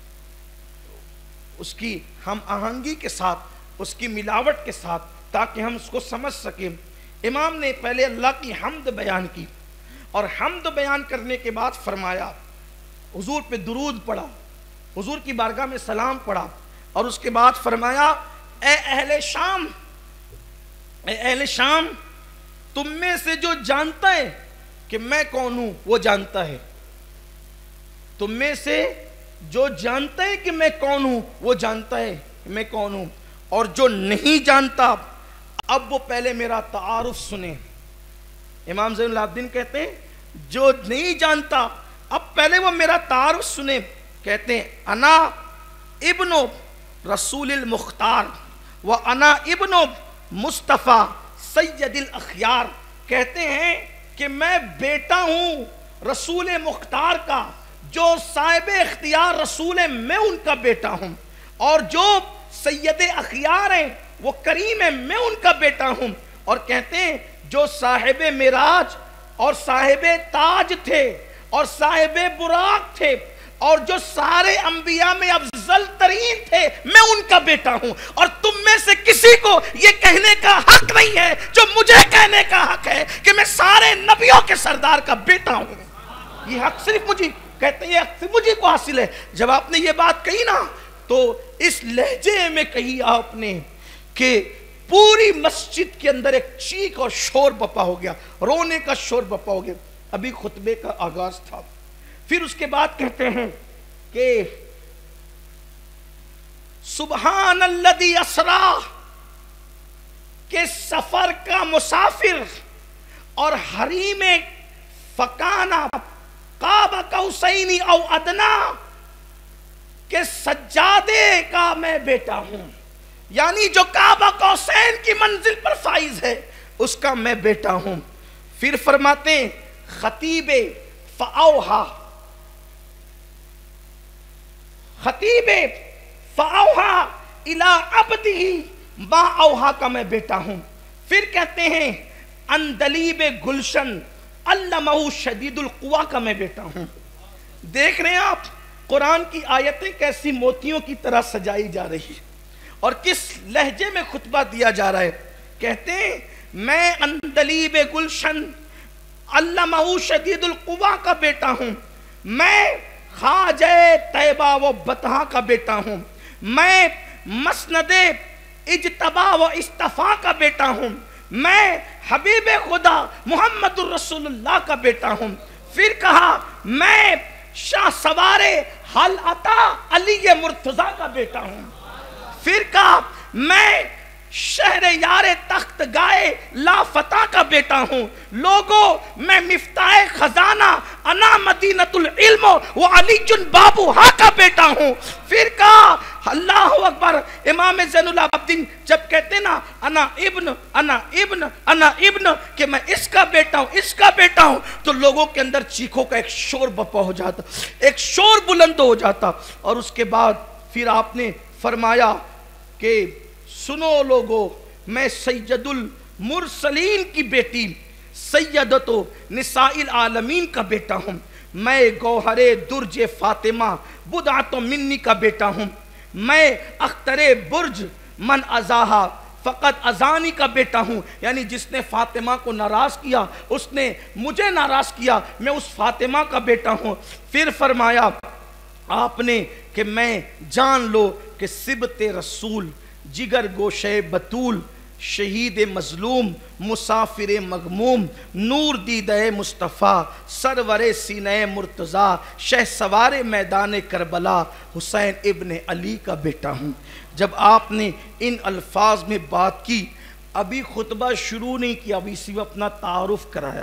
اس کی ہم آہنگی کے ساتھ، اس کی ملاوٹ کے ساتھ، تاکہ ہم اس کو سمجھ سکیں۔ امام نے پہلے اللہ کی حمد بیان کی، اور حمد بیان کرنے کے بعد فرمایا، حضور پہ درود پڑھا، حضور کی بارگاہ میں سلام پڑھا، اور اس کے بعد فرمایا اے اہل شام، اے اہل شام، تم میں سے جو جانتا ہے کہ میں کون ہوں وہ جانتا ہے، تم میں سے جو جانتا ہے کہ میں کون ہوں وہ جانتا ہے کہ میں کون ہوں، اور جو نہیں جانتا اب وہ پہلے میرا تعارف سنیں۔ امام زین العابدین کہتے ہیں جو نہیں جانتا اب پہلے وہ میرا تعارف سنیں۔ کہتے ہیں انا ابن رسول المختار و انا ابن مصطفیٰ سید الاخیار، کہتے ہیں کہ میں بیٹا ہوں رسول مختار کا، جو صاحب اختیار رسول ہے میں ان کا بیٹا ہوں، اور جو سید اخیار ہیں وہ کریم ہے میں ان کا بیٹا ہوں۔ اور کہتے ہیں جو صاحب معراج اور صاحب تاج تھے اور صاحب براق تھے اور جو سارے انبیاء میں افضل ترین تھے میں ان کا بیٹا ہوں، اور تم میں سے کسی کو یہ کہنے کا حق نہیں ہے جو مجھے کہنے کا حق ہے کہ میں سارے نبیوں کے سردار کا بیٹا ہوں۔ یہ حق صرف مجھے، کہتے ہیں یہ حق صرف مجھے کو حاصل ہے۔ جب آپ نے یہ بات کہی نا تو اس لہجے میں کہی آپ نے کہ پوری مسجد کے اندر ایک چیخ اور شور بپا ہو گیا، رونے کا شور بپا ہو گیا۔ ابھی خطبے کا آغاز تھا۔ پھر اس کے بعد کہتے ہیں کہ سبحان الذی اسرا، کہ سفر کا مسافر اور حریم فکانا قاب قوسین او ادنا، کہ سجادے کا میں بیٹا ہوں، یعنی جو کعبہ قوسین کی منزل پر فائز ہے اس کا میں بیٹا ہوں۔ پھر فرماتے ہیں خطیب فاوہا، خطیب فاوہا الی عبدہ ما اوہا کا میں بیٹا ہوں۔ پھر کہتے ہیں اندلیب گلشن علمہ شدید القوا کا میں بیٹا ہوں۔ دیکھ رہے ہیں آپ قرآن کی آیتیں کیسی موتیوں کی طرح سجائی جا رہی ہے اور کس لہجے میں خطبہ دیا جا رہا ہے۔ کہتے ہیں میں اندلیب گلشن علمہ شدید القوا کا بیٹا ہوں، میں خواجہ طیبہ و بطحہ کا بیٹا ہوں، میں مسند اجتبا و اصطفیٰ کا بیٹا ہوں، میں حبیب خدا محمد الرسول اللہ کا بیٹا ہوں۔ پھر کہا میں شاہ سوار حل عطا علی مرتضیٰ کا بیٹا ہوں۔ پھر کہا میں شہر یار تخت گائے لا فتح کا بیٹا ہوں۔ لوگوں میں مفتاح خزانہ انا مدینۃ العلم و علی بابو ہا کا بیٹا ہوں۔ پھر کہا اللہ اکبر، امام زین العابدین جب کہتے نا انا ابن انا ابن انا ابن کہ میں اس کا بیٹا ہوں اس کا بیٹا ہوں، تو لوگوں کے اندر چیخوں کا ایک شور بپا ہو جاتا، ایک شور بلند ہو جاتا۔ اور اس کے بعد پھر آپ نے فرمایا کہ سنو لوگو، میں سید المرسلین کی بیٹی سیدت نساء العالمین کا بیٹا ہوں، میں گوہر درج فاطمہ بدعت منی کا بیٹا ہوں، میں اختر برج من ازاہا فقط ازانی کا بیٹا ہوں، یعنی جس نے فاطمہ کو ناراض کیا اس نے مجھے ناراض کیا، میں اس فاطمہ کا بیٹا ہوں۔ پھر فرمایا آپ نے کہ میں جان لو کہ سبت رسول جگر گوشے بطول شہید مظلوم مسافر مغموم نور دیدہ مصطفیٰ سرور سینہ مرتضیٰ شہ سوار میدان کربلا حسین ابن علی کا بیٹا ہوں۔ جب آپ نے ان الفاظ میں بات کی، ابھی خطبہ شروع نہیں کیا، ابھی اسی میں اپنا تعارف کرایا،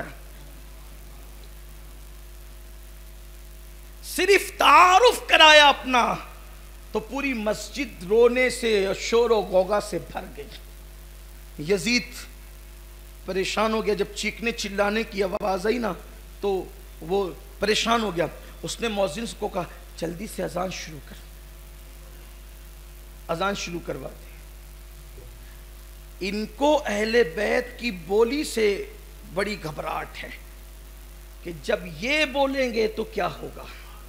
صرف تعارف کرایا اپنا، تو پوری مسجد رونے سے شور و غوغا سے بھر گئی۔ یزید پریشان ہو گیا، جب چیخنے چلانے کی آواز آئی نا تو وہ پریشان ہو گیا۔ اس نے مؤذن کو کہا جلدی سے اذان شروع کر، اذان شروع کروا دے۔ ان کو اہل بیت کی بولی سے بڑی گھبراہٹ ہے کہ جب یہ بولیں گے تو کیا ہوگا،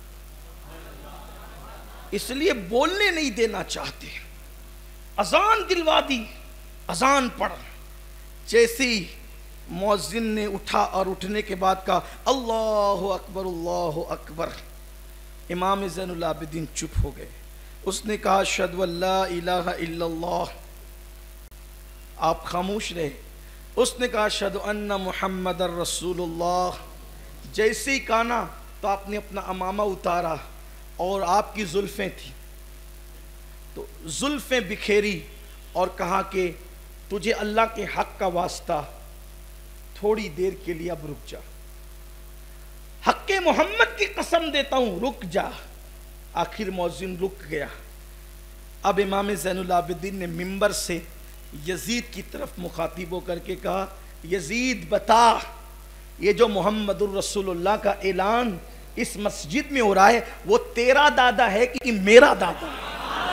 اس لیے بولنے نہیں دینا چاہتے۔ اذان دلوا دی، اذان پڑھ، جیسی مؤذن نے اٹھا اور اٹھنے کے بعد کہا اللہ اکبر اللہ اکبر، امام زین العابدین چپ ہو گئے۔ اس نے کہا اشہد ان لا الہ الا اللہ، آپ خاموش رہے۔ اس نے کہا اشہد ان محمد رسول اللہ، جیسے ہی کہا نا تو آپ نے اپنا عمامہ اتارا اور آپ کی زلفیں تھیں تو زلفیں بکھیری اور کہا کہ تجھے اللہ کے حق کا واسطہ تھوڑی دیر کے لیے اب رک جا، حق محمد کی قسم دیتا ہوں رک جا۔ آخر مؤذن رک گیا۔ اب امام زین العابدین نے منبر سے یزید کی طرف مخاطب ہو کر کے کہا یزید بتا، یہ جو محمد الرسول اللہ کا اعلان اس مسجد میں ہو رہا ہے وہ تیرا دادا ہے کہ میرا دادا ہے؟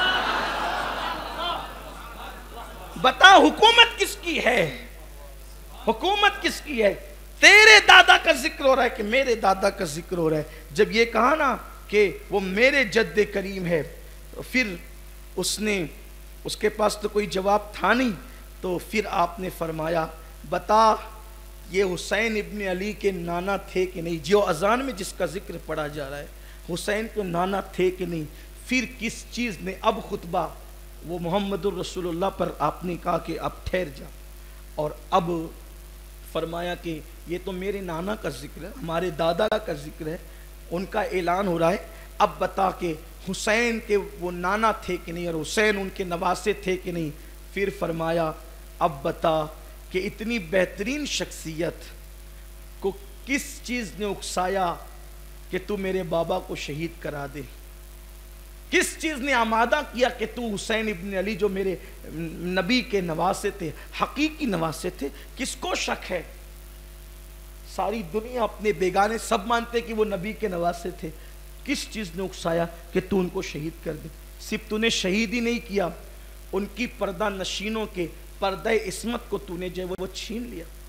بتا حکومت کس کی ہے، حکومت کس کی ہے؟ تیرے دادا کا ذکر ہو رہا ہے کہ میرے دادا کا ذکر ہو رہا ہے؟ جب یہ کہا نا کہ وہ میرے جد کریم ہے، تو پھر اس کے پاس تو کوئی جواب تھا نہیں، تو پھر آپ نے فرمایا بتا یہ حسین ابن علی کے نانا تھے کہ نہیں؟ جو اذان میں جس کا ذکر پڑھا جا رہا ہے حسین کے نانا تھے کہ نہیں؟ پھر کس چیز نے اب خطبہ وہ محمد الرسول اللہ پر آپ نے کہا کہ اب ٹھہر جا، اور اب فرمایا کہ یہ تو میرے نانا کا ذکر ہے، ہمارے دادا کا ذکر ہے، ان کا اعلان ہو رہا ہے، اب بتا کہ حسین کے وہ نانا تھے کہ نہیں اور حسین ان کے نواسے تھے کہ نہیں؟ پھر فرمایا اب بتا کہ اتنی بہترین شخصیت کو کس چیز نے اکسایا کہ تو میرے بابا کو شہید کرا دے؟ کس چیز نے آمادہ کیا کہ تو حسین ابن علی جو میرے نبی کے نواسے تھے، حقیقی نواسے تھے، کس کو شک ہے؟ ساری دنیا اپنے بیگانے سب مانتے کہ وہ نبی کے نواسے تھے، کس چیز نے اکسایا کہ تو ان کو شہید کر دے؟ صرف تو نے شہید ہی نہیں کیا، ان کی پردہ نشینوں کے پردہ عصمت کو تو نے جو وہ چھین لیا۔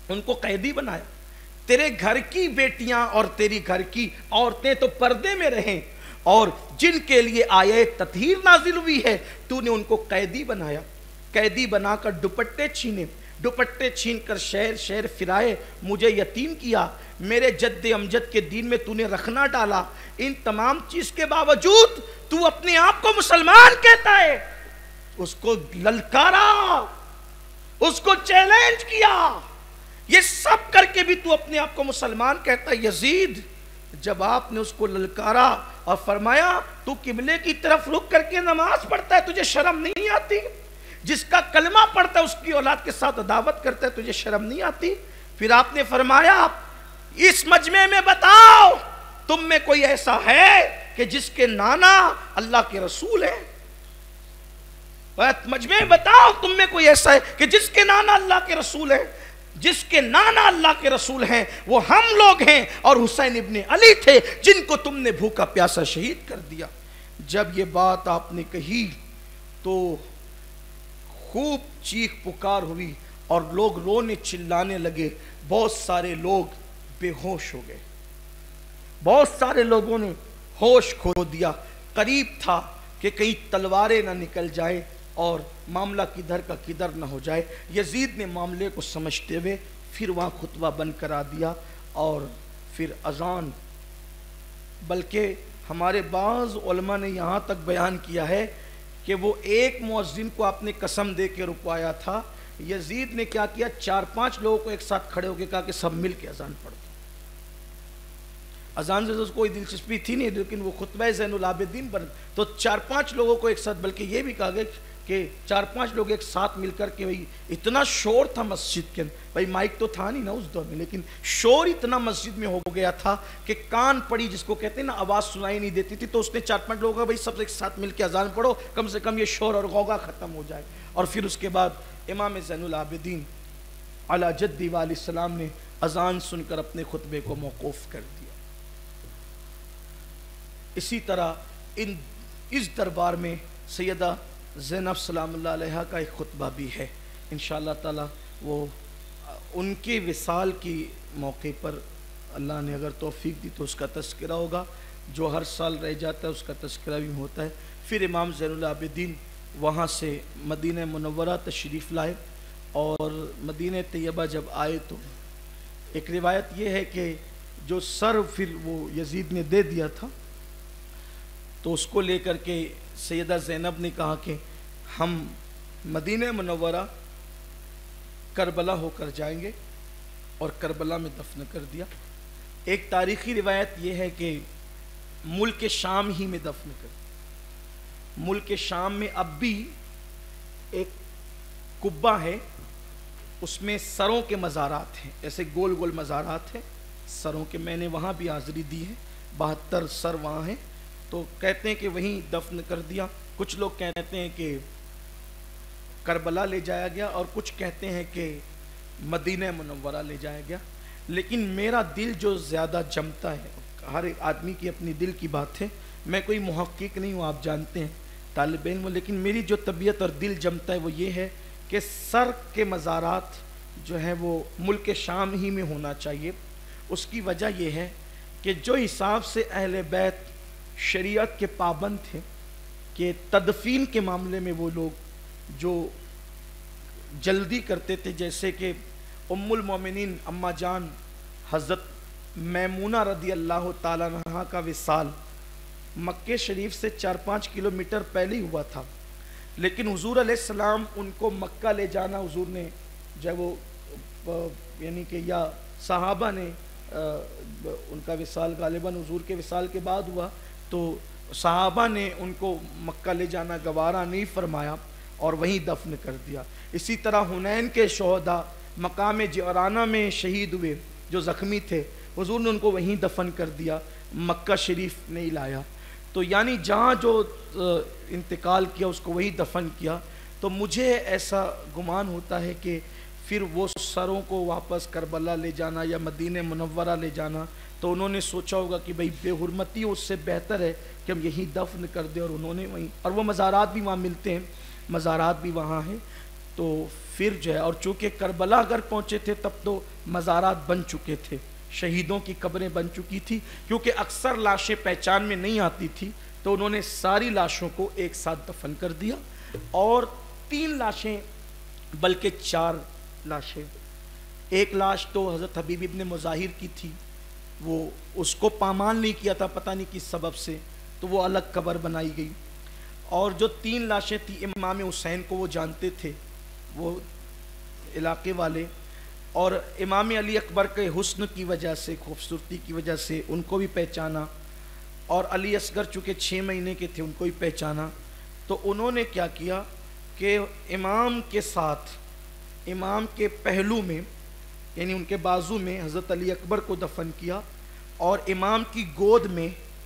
ان کو قیدی بنایا. تیرے گھر کی بیٹیاں اور تیری گھر کی عورتیں تو پردے میں رہیں, اور جن کے لیے آیت تطہیر نازل ہوئی ہے تو نے ان کو قیدی بنایا. قیدی بنا کر دوپٹے چھینے, دوپٹے چھین کر شہر شہر پھرائے, مجھے یتیم کیا, میرے جد امجد کے دین میں تو نے رکھنا ڈالا. ان تمام چیز کے باوجود تو اپنے آپ کو مسلمان کہتا ہے. اس کو للکارا, اس کو چیلنج کیا, یہ سب کر کے بھی تو اپنے آپ کو مسلمان کہتا ہے. یزید جب آپ نے اس کو للکارا اور فرمایا تو قبلے کی طرف رک کر کے نماز پڑھتا ہے, تجھے شرم نہیں آتی؟ جس کا کلمہ پڑھتا ہے اس کی اولاد کے ساتھ عداوت کرتا ہے, تجھے شرم نہیں آتی؟ پھر آپ نے فرمایا اس مجمع میں بتاؤ تم میں کوئی ایسا ہے کہ جس کے نانا اللہ کے رسول ہیں؟ مجمع میں بتاؤ تم میں کوئی ایسا ہے کہ جس کے نانا اللہ کے رسول ہیں؟ جس کے نانا اللہ کے رسول ہیں وہ ہم لوگ ہیں, اور حسین ابن علی تھے جن کو تم نے بھوکا پیاسا شہید کر دیا. جب یہ بات آپ نے کہی تو خوب چیخ پکار ہوئی اور لوگ رونے چلانے لگے. بہت سارے لوگ بے ہوش ہو گئے, بہت سارے لوگوں نے ہوش کھو دیا. قریب تھا کہ کہیں تلواریں نہ نکل جائیں اور معاملہ کدھر کا کدھر نہ ہو جائے. یزید نے معاملے کو سمجھتے ہوئے پھر وہاں خطبہ بند کرا دیا اور پھر اذان, بلکہ ہمارے بعض علماء نے یہاں تک بیان کیا ہے کہ وہ ایک مؤذن کو آپ نے قسم دے کے رکوایا تھا. یزید نے کیا کیا, 4-5 لوگوں کو ایک ساتھ کھڑے ہو کے کہا کہ سب مل کے اذان پڑھو. اذان سے کوئی دلچسپی تھی نہیں, لیکن وہ خطبہ زین العابدین پر تو 4-5 لوگوں کو ایک ساتھ, بلکہ یہ بھی کہا گیا کہ 4-5 لوگ ایک ساتھ مل کر کے, بھئی اتنا شور تھا مسجد کے اندر, بھئی مائک تو تھا نہیں نا اس دور میں, لیکن شور اتنا مسجد میں ہو گیا تھا کہ کان پڑی جس کو کہتے ہیں نا, آواز سنائی نہیں دیتی تھی. تو اس نے 4-5 لوگوں کا بھئی سب ایک ساتھ مل کے اذان پڑھو, کم سے کم یہ شور اور غوغا ختم ہو جائے. اور پھر اس کے بعد امام زین العابدین علی جدی علیہ السلام نے اذان سن کر اپنے خطبے کو موقوف کر دیا. اسی طرح اس دربار میں سیدہ زینب سلام اللہ علیہ کا ایک خطبہ بھی ہے. انشاءاللہ تعالی وہ ان کے وصال کی موقع پر اللہ نے اگر توفیق دی تو اس کا تذکرہ ہوگا. جو ہر سال رہ جاتا ہے اس کا تذکرہ بھی ہوتا ہے. پھر امام زین العابدین وہاں سے مدینہ منورہ تشریف لائے, اور مدینہ طیبہ جب آئے تو ایک روایت یہ ہے کہ جو سر پھر وہ یزید نے دے دیا تھا تو اس کو لے کر کے سیدہ زینب نے کہا کہ ہم مدینہ منورہ کربلا ہو کر جائیں گے, اور کربلا میں دفن کر دیا. ایک تاریخی روایت یہ ہے کہ ملک شام ہی میں دفن کر دیا. ملک شام میں اب بھی ایک قبہ ہے, اس میں سروں کے مزارات ہیں, ایسے گول گول مزارات ہیں سروں کے. میں نے وہاں بھی حاضری دی ہے, 72 سر وہاں ہیں. تو کہتے ہیں کہ وہیں دفن کر دیا. کچھ لوگ کہتے ہیں کہ کربلا لے جایا گیا, اور کچھ کہتے ہیں کہ مدینہ منورہ لے جایا گیا. لیکن میرا دل جو زیادہ جمتا ہے, ہر ایک آدمی کی اپنی دل کی بات ہے, میں کوئی محقق نہیں ہوں, آپ جانتے ہیں, طالب علم, لیکن میری جو طبیعت اور دل جمتا ہے وہ یہ ہے کہ سر کے مزارات جو ہیں وہ ملک شام ہی میں ہونا چاہیے. اس کی وجہ یہ ہے کہ جو حساب سے اہل بیت شریعت کے پابند تھے کہ تدفین کے معاملے میں وہ لوگ جو جلدی کرتے تھے, جیسے کہ ام المومنین اماں جان حضرت میمونہ رضی اللہ تعالیٰ عنہا کا وصال مکہ شریف سے 4-5 کلومیٹر پہلے ہی ہوا تھا, لیکن حضور علیہ السلام ان کو مکہ لے جانا, حضور نے جب وہ یعنی کہ یا صحابہ نے ان کا وصال غالباً حضور کے وصال کے بعد ہوا, تو صحابہ نے ان کو مکہ لے جانا گوارا نہیں فرمایا اور وہیں دفن کر دیا. اسی طرح حنین کے شہداء مقام جعرانہ میں شہید ہوئے جو زخمی تھے, حضور نے ان کو وہیں دفن کر دیا, مکہ شریف نہیں لایا. تو یعنی جہاں جو انتقال کیا اس کو وہیں دفن کیا. تو مجھے ایسا گمان ہوتا ہے کہ پھر وہ سروں کو واپس کربلا لے جانا یا مدینہ منورہ لے جانا, تو انہوں نے سوچا ہوگا کہ بھئی بے حرمتی اس سے بہتر ہے کہ ہم یہیں دفن کر دیں, اور انہوں نے وہیں, اور وہ مزارات بھی وہاں ملتے ہیں, مزارات بھی وہاں ہیں. تو پھر جو ہے، اور چونکہ کربلا اگر پہنچے تھے تب تو مزارات بن چکے تھے، شہیدوں کی قبریں بن چکی تھی، کیونکہ اکثر لاشیں پہچان میں نہیں آتی تھی، تو انہوں نے ساری لاشوں کو ایک ساتھ دفن کر دیا، اور 3 لاشیں بلکہ 4 لاشیں، ایک لاش تو حضرت حبیب ابن مظاہر کی تھی، وہ اس کو پامال نہیں کیا تھا پتہ نہیں کس سبب سے، تو وہ الگ قبر بنائی گئی، اور جو 3 لاشیں تھیں امام حسین کو وہ جانتے تھے وہ علاقے والے، اور امام علی اکبر کے حسن کی وجہ سے، خوبصورتی کی وجہ سے ان کو بھی پہچانا، اور علی اصغر چونکہ 6 مہینے کے تھے ان کو بھی پہچانا، تو انہوں نے کیا کیا کہ امام کے ساتھ، امام کے پہلو میں یعنی ان کے بازو میں حضرت علی اکبر کو دفن کیا، اور امام کی گود میں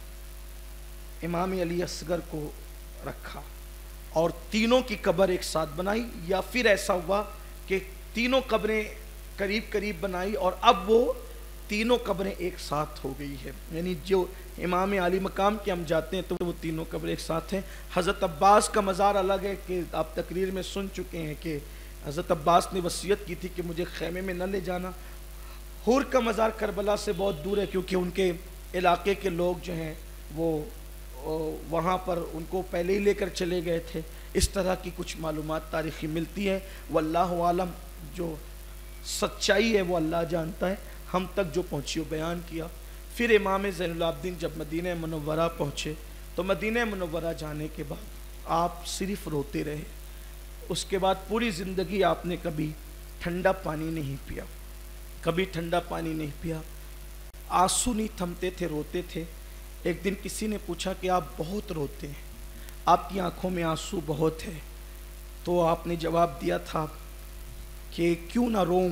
امام علی اصغر کو رکھا، اور تینوں کی قبر ایک ساتھ بنائی، یا پھر ایسا ہوا کہ تینوں قبریں قریب قریب بنائی، اور اب وہ تینوں قبریں ایک ساتھ ہو گئی ہے، یعنی جو امام عالی مقام کے ہم جاتے ہیں تو وہ تینوں قبریں ایک ساتھ ہیں۔ حضرت عباس کا مزار الگ ہے کہ آپ تقریر میں سن چکے ہیں کہ حضرت عباس نے وصیت کی تھی کہ مجھے خیمے میں نہ لے جانا۔ حور کا مزار کربلا سے بہت دور ہے، کیونکہ ان کے علاقے کے لوگ جو ہیں وہ وہاں پر ان کو پہلے ہی لے کر چلے گئے تھے، اس طرح کی کچھ معلومات تاریخی ملتی ہے، واللہ عالم، جو سچائی ہے وہ اللہ جانتا ہے، ہم تک جو پہنچی وہ بیان کیا۔ پھر امام زین العابدین جب مدینہ منورہ پہنچے تو مدینہ منورہ جانے کے بعد آپ صرف روتے رہے، اس کے بعد پوری زندگی آپ نے کبھی ٹھنڈا پانی نہیں پیا، کبھی ٹھنڈا پانی نہیں پیا، آنسو نہیں تھمتے تھے، روتے تھے۔ ایک دن کسی نے پوچھا کہ آپ بہت روتے ہیں، آپ کی آنکھوں میں آنسو بہت ہے، تو آپ نے جواب دیا تھا کہ کیوں نہ روؤں،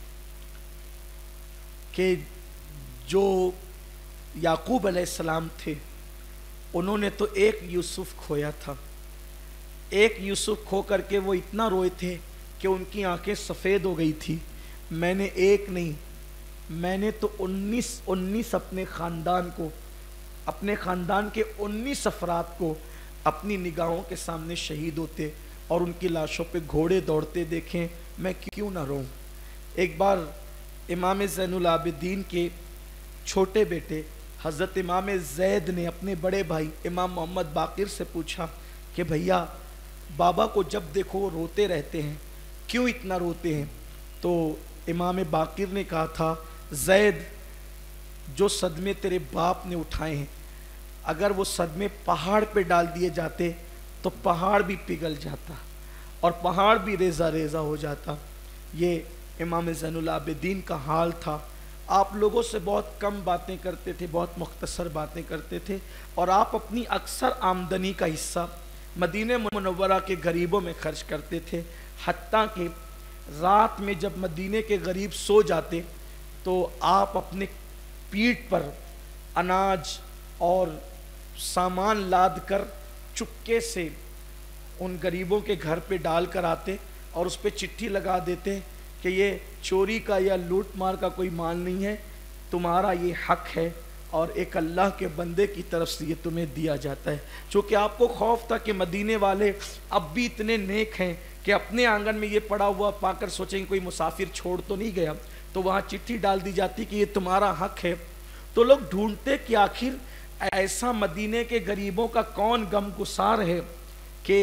کہ جو یعقوب علیہ السلام تھے انہوں نے تو ایک یوسف کھویا تھا، ایک یوسف کھو کر کے وہ اتنا روئے تھے کہ ان کی آنکھیں سفید ہو گئی تھی، میں نے ایک نہیں، میں نے تو 19 اپنے خاندان کو، اپنے خاندان کے 19 افراد کو اپنی نگاہوں کے سامنے شہید ہوتے اور ان کی لاشوں پہ گھوڑے دوڑتے دیکھیں، میں کیوں نہ روؤں۔ ایک بار امام زین العابدین کے چھوٹے بیٹے حضرت امام زید نے اپنے بڑے بھائی امام محمد باقر سے پوچھا کہ بھیا بابا کو جب دیکھو وہ روتے رہتے ہیں، کیوں اتنا روتے ہیں؟ تو امام باقر نے کہا تھا، زید جو صدمے تیرے باپ نے اٹھائے ہیں، اگر وہ صدمے پہاڑ پہ ڈال دیے جاتے تو پہاڑ بھی پگھل جاتا اور پہاڑ بھی ریزہ ریزہ ہو جاتا۔ یہ امام زین العابدین کا حال تھا۔ آپ لوگوں سے بہت کم باتیں کرتے تھے، بہت مختصر باتیں کرتے تھے، اور آپ اپنی اکثر آمدنی کا حصہ مدینہ منورہ کے غریبوں میں خرچ کرتے تھے، حتیٰ کہ رات میں جب مدینے کے غریب سو جاتے تو آپ اپنے پیٹھ پر اناج اور سامان لاد کر چپکے سے ان غریبوں کے گھر پہ ڈال کر آتے اور اس پہ چٹھی لگا دیتے کہ یہ چوری کا یا لوٹ مار کا کوئی مال نہیں ہے، تمہارا یہ حق ہے اور ایک اللہ کے بندے کی طرف سے یہ تمہیں دیا جاتا ہے۔ چونکہ آپ کو خوف تھا کہ مدینے والے اب بھی اتنے نیک ہیں کہ اپنے آنگن میں یہ پڑا ہوا پا کر سوچیں کوئی مسافر چھوڑ تو نہیں گیا، تو وہاں چٹھی ڈال دی جاتی کہ یہ تمہارا حق ہے۔ تو لوگ ڈھونڈتے کہ آخر ایسا مدینے کے غریبوں کا کون غم گسار ہے کہ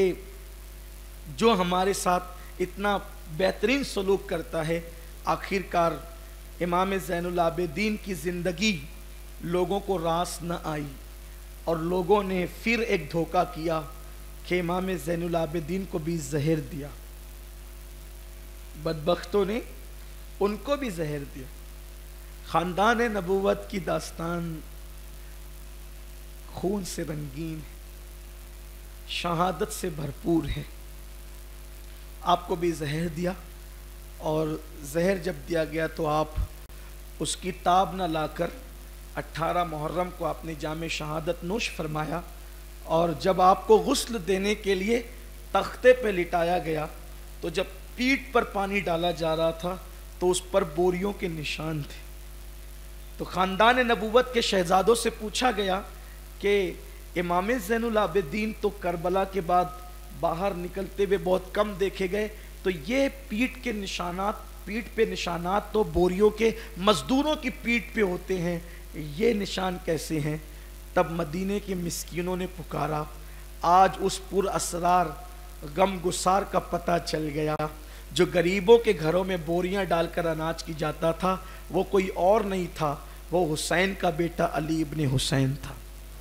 جو ہمارے ساتھ اتنا بہترین سلوک کرتا ہے۔ آخر کار امام زین العابدین کی زندگی لوگوں کو راس نہ آئی، اور لوگوں نے پھر ایک دھوکہ کیا کہ امام زین العابدین کو بھی زہر دیا، بدبختوں نے ان کو بھی زہر دیا۔ خاندان نبوت کی داستان خون سے رنگین ہے، شہادت سے بھرپور ہے۔ آپ کو بھی زہر دیا، اور زہر جب دیا گیا تو آپ اس کی تاب نہ لا کر 18 محرم کو آپ نے جام شہادت نوش فرمایا، اور جب آپ کو غسل دینے کے لیے تختے پہ لٹایا گیا تو جب پیٹھ پر پانی ڈالا جا رہا تھا تو اس پر بوریوں کے نشان تھے۔ تو خاندان نبوت کے شہزادوں سے پوچھا گیا کہ امام زین العابدین تو کربلا کے بعد باہر نکلتے ہوئے بہت کم دیکھے گئے، تو یہ پیٹھ پہ نشانات تو بوریوں کے مزدوروں کی پیٹھ پہ ہوتے ہیں، یہ نشان کیسے ہیں؟ تب مدینے کے مسکینوں نے پکارا، آج اس پر اسرار غم گسار کا پتہ چل گیا، جو غریبوں کے گھروں میں بوریاں ڈال کر اناج کی جاتا تھا وہ کوئی اور نہیں تھا، وہ حسین کا بیٹا علی ابن حسین تھا۔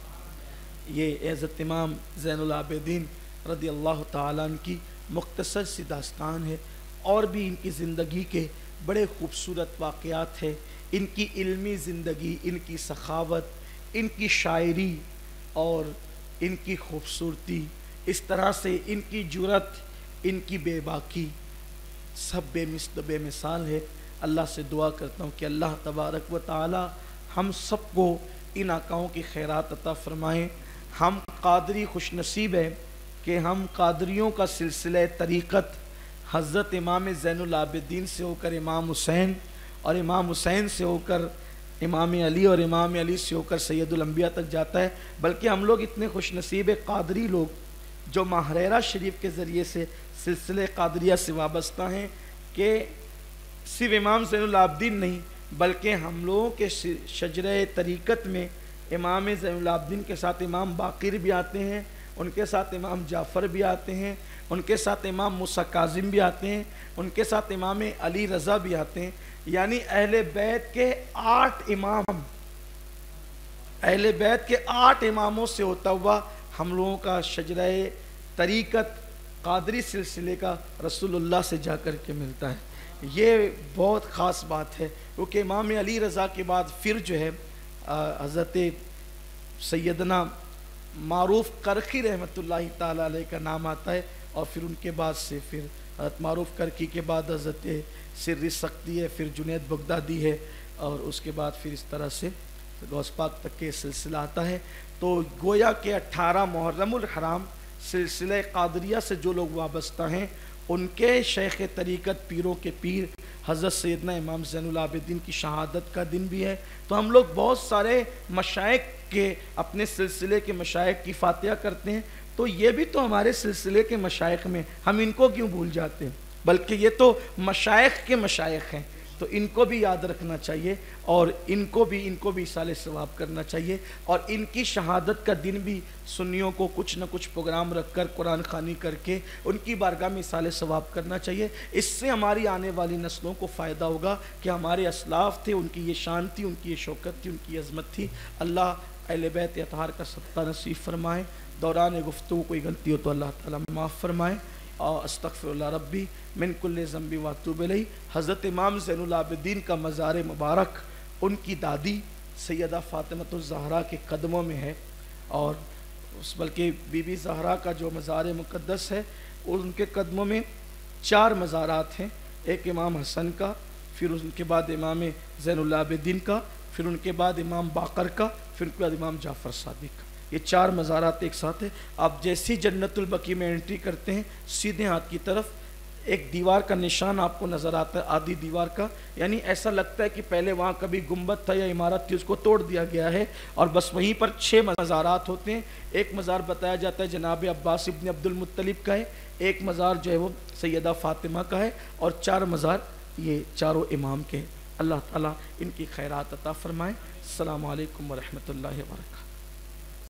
یہ حضرت امام زین العابدین رضی اللہ تعالیٰ عنہ کی مختصر سی داستان ہے، اور بھی ان کی زندگی کے بڑے خوبصورت واقعات ہیں، ان کی علمی زندگی، ان کی سخاوت، ان کی شاعری اور ان کی خوبصورتی، اس طرح سے ان کی جرأت، ان کی بے باکی، سب بے مثال ہے۔ اللہ سے دعا کرتا ہوں کہ اللہ تبارک و تعالی ہم سب کو ان آقاؤں کی خیرات عطا فرمائیں۔ ہم قادری خوش نصیب ہیں کہ ہم قادریوں کا سلسلہ طریقت حضرت امام زین العابدین سے ہو کر امام حسین، اور امام حسین سے ہو کر امام علی، اور امام علی سے ہو کر سید الانبیاء تک جاتا ہے۔ بلکہ ہم لوگ اتنے خوش نصیب ہیں قادری لوگ جو ماہریرہ شریف کے ذریعے سے سلسلہ قادریہ سے وابستہ ہیں، کہ صرف امام زین العابدین نہیں بلکہ ہم لوگوں کے شجرہ طریقت میں امام زین العابدین کے ساتھ امام باقر بھی آتے ہیں، ان کے ساتھ امام جعفر بھی آتے ہیں، ان کے ساتھ امام موسیٰ کاظم بھی آتے ہیں، ان کے ساتھ امام علی رضا بھی آتے ہیں، یعنی اہل بیت کے 8 امام، اہل بیت کے 8 اماموں سے ہوتا ہوا ہم لوگوں کا شجرہ طریقت قادری سلسلے کا رسول اللہ سے جا کر کے ملتا ہے۔ یہ بہت خاص بات ہے، کیونکہ امام علی رضا کے بعد پھر جو ہے حضرت سیدنا معروف کرخی رحمۃ اللہ تعالیٰ علیہ کا نام آتا ہے، اور پھر ان کے بعد سے پھر حضرت معروف کرخی کے بعد حضرت سری سختی ہے، پھر جنید بغدادی ہے، اور اس کے بعد پھر اس طرح سے غوث پاک تک کے سلسلہ آتا ہے۔ تو گویا کہ 18 محرم الحرام سلسلہ قادریہ سے جو لوگ وابستہ ہیں ان کے شیخ طریقت پیروں کے پیر حضرت سیدنا امام زین العابدین کی شہادت کا دن بھی ہے۔ تو ہم لوگ بہت سارے مشائخ کے اپنے سلسلے کے مشائخ کی فاتحہ کرتے ہیں، تو یہ بھی تو ہمارے سلسلے کے مشائخ میں، ہم ان کو کیوں بھول جاتے ہیں؟ بلکہ یہ تو مشائخ کے مشائخ ہیں، تو ان کو بھی یاد رکھنا چاہیے، اور ان کو بھی ایصال ثواب کرنا چاہیے، اور ان کی شہادت کا دن بھی سنیوں کو کچھ نہ کچھ پروگرام رکھ کر قرآن خوانی کر کے ان کی بارگاہ میں ایصال ثواب کرنا چاہیے۔ اس سے ہماری آنے والی نسلوں کو فائدہ ہوگا کہ ہمارے اسلاف تھے، ان کی یہ شان تھی، ان کی یہ شوکت تھی، ان کی عظمت تھی۔ اللہ اہل بیت اطہار کا صدقہ نصیب فرمائے۔ دوران گفتگو کوئی غلطی ہو تو اللہ تعالیٰ معاف فرمائے۔ استغفر اللہ ربی من کل ذنب واتوب الیہ۔ حضرت امام زین العابدین کا مزار مبارک ان کی دادی سیدہ فاطمۃ الزہرا کے قدموں میں ہے، اور بلکہ بی بی زہرا کا جو مزار مقدس ہے ان کے قدموں میں 4 مزارات ہیں، ایک امام حسن کا، پھر ان کے بعد امام زین العابدین کا، پھر ان کے بعد امام باقر کا، پھر ان کے بعد امام جعفر صادق کا۔ یہ 4 مزارات ایک ساتھ ہیں۔ آپ جیسی جنت البقیع میں انٹری کرتے ہیں سیدھے ہاتھ کی طرف ایک دیوار کا نشان آپ کو نظر آتا ہے، آدھی دیوار کا، یعنی ایسا لگتا ہے کہ پہلے وہاں کبھی گنبد تھا یا عمارت تھی، اس کو توڑ دیا گیا ہے، اور بس وہیں پر 6 مزارات ہوتے ہیں۔ ایک مزار بتایا جاتا ہے جناب عباس ابن عبد المطلب کا ہے، ایک مزار جو ہے وہ سیدہ فاطمہ کا ہے، اور 4 مزار یہ چاروں امام کے ہیں۔ اللہ تعالیٰ ان کی خیرات عطا فرمائے۔ السلام علیکم ورحمۃ اللہ وبرکاتہ۔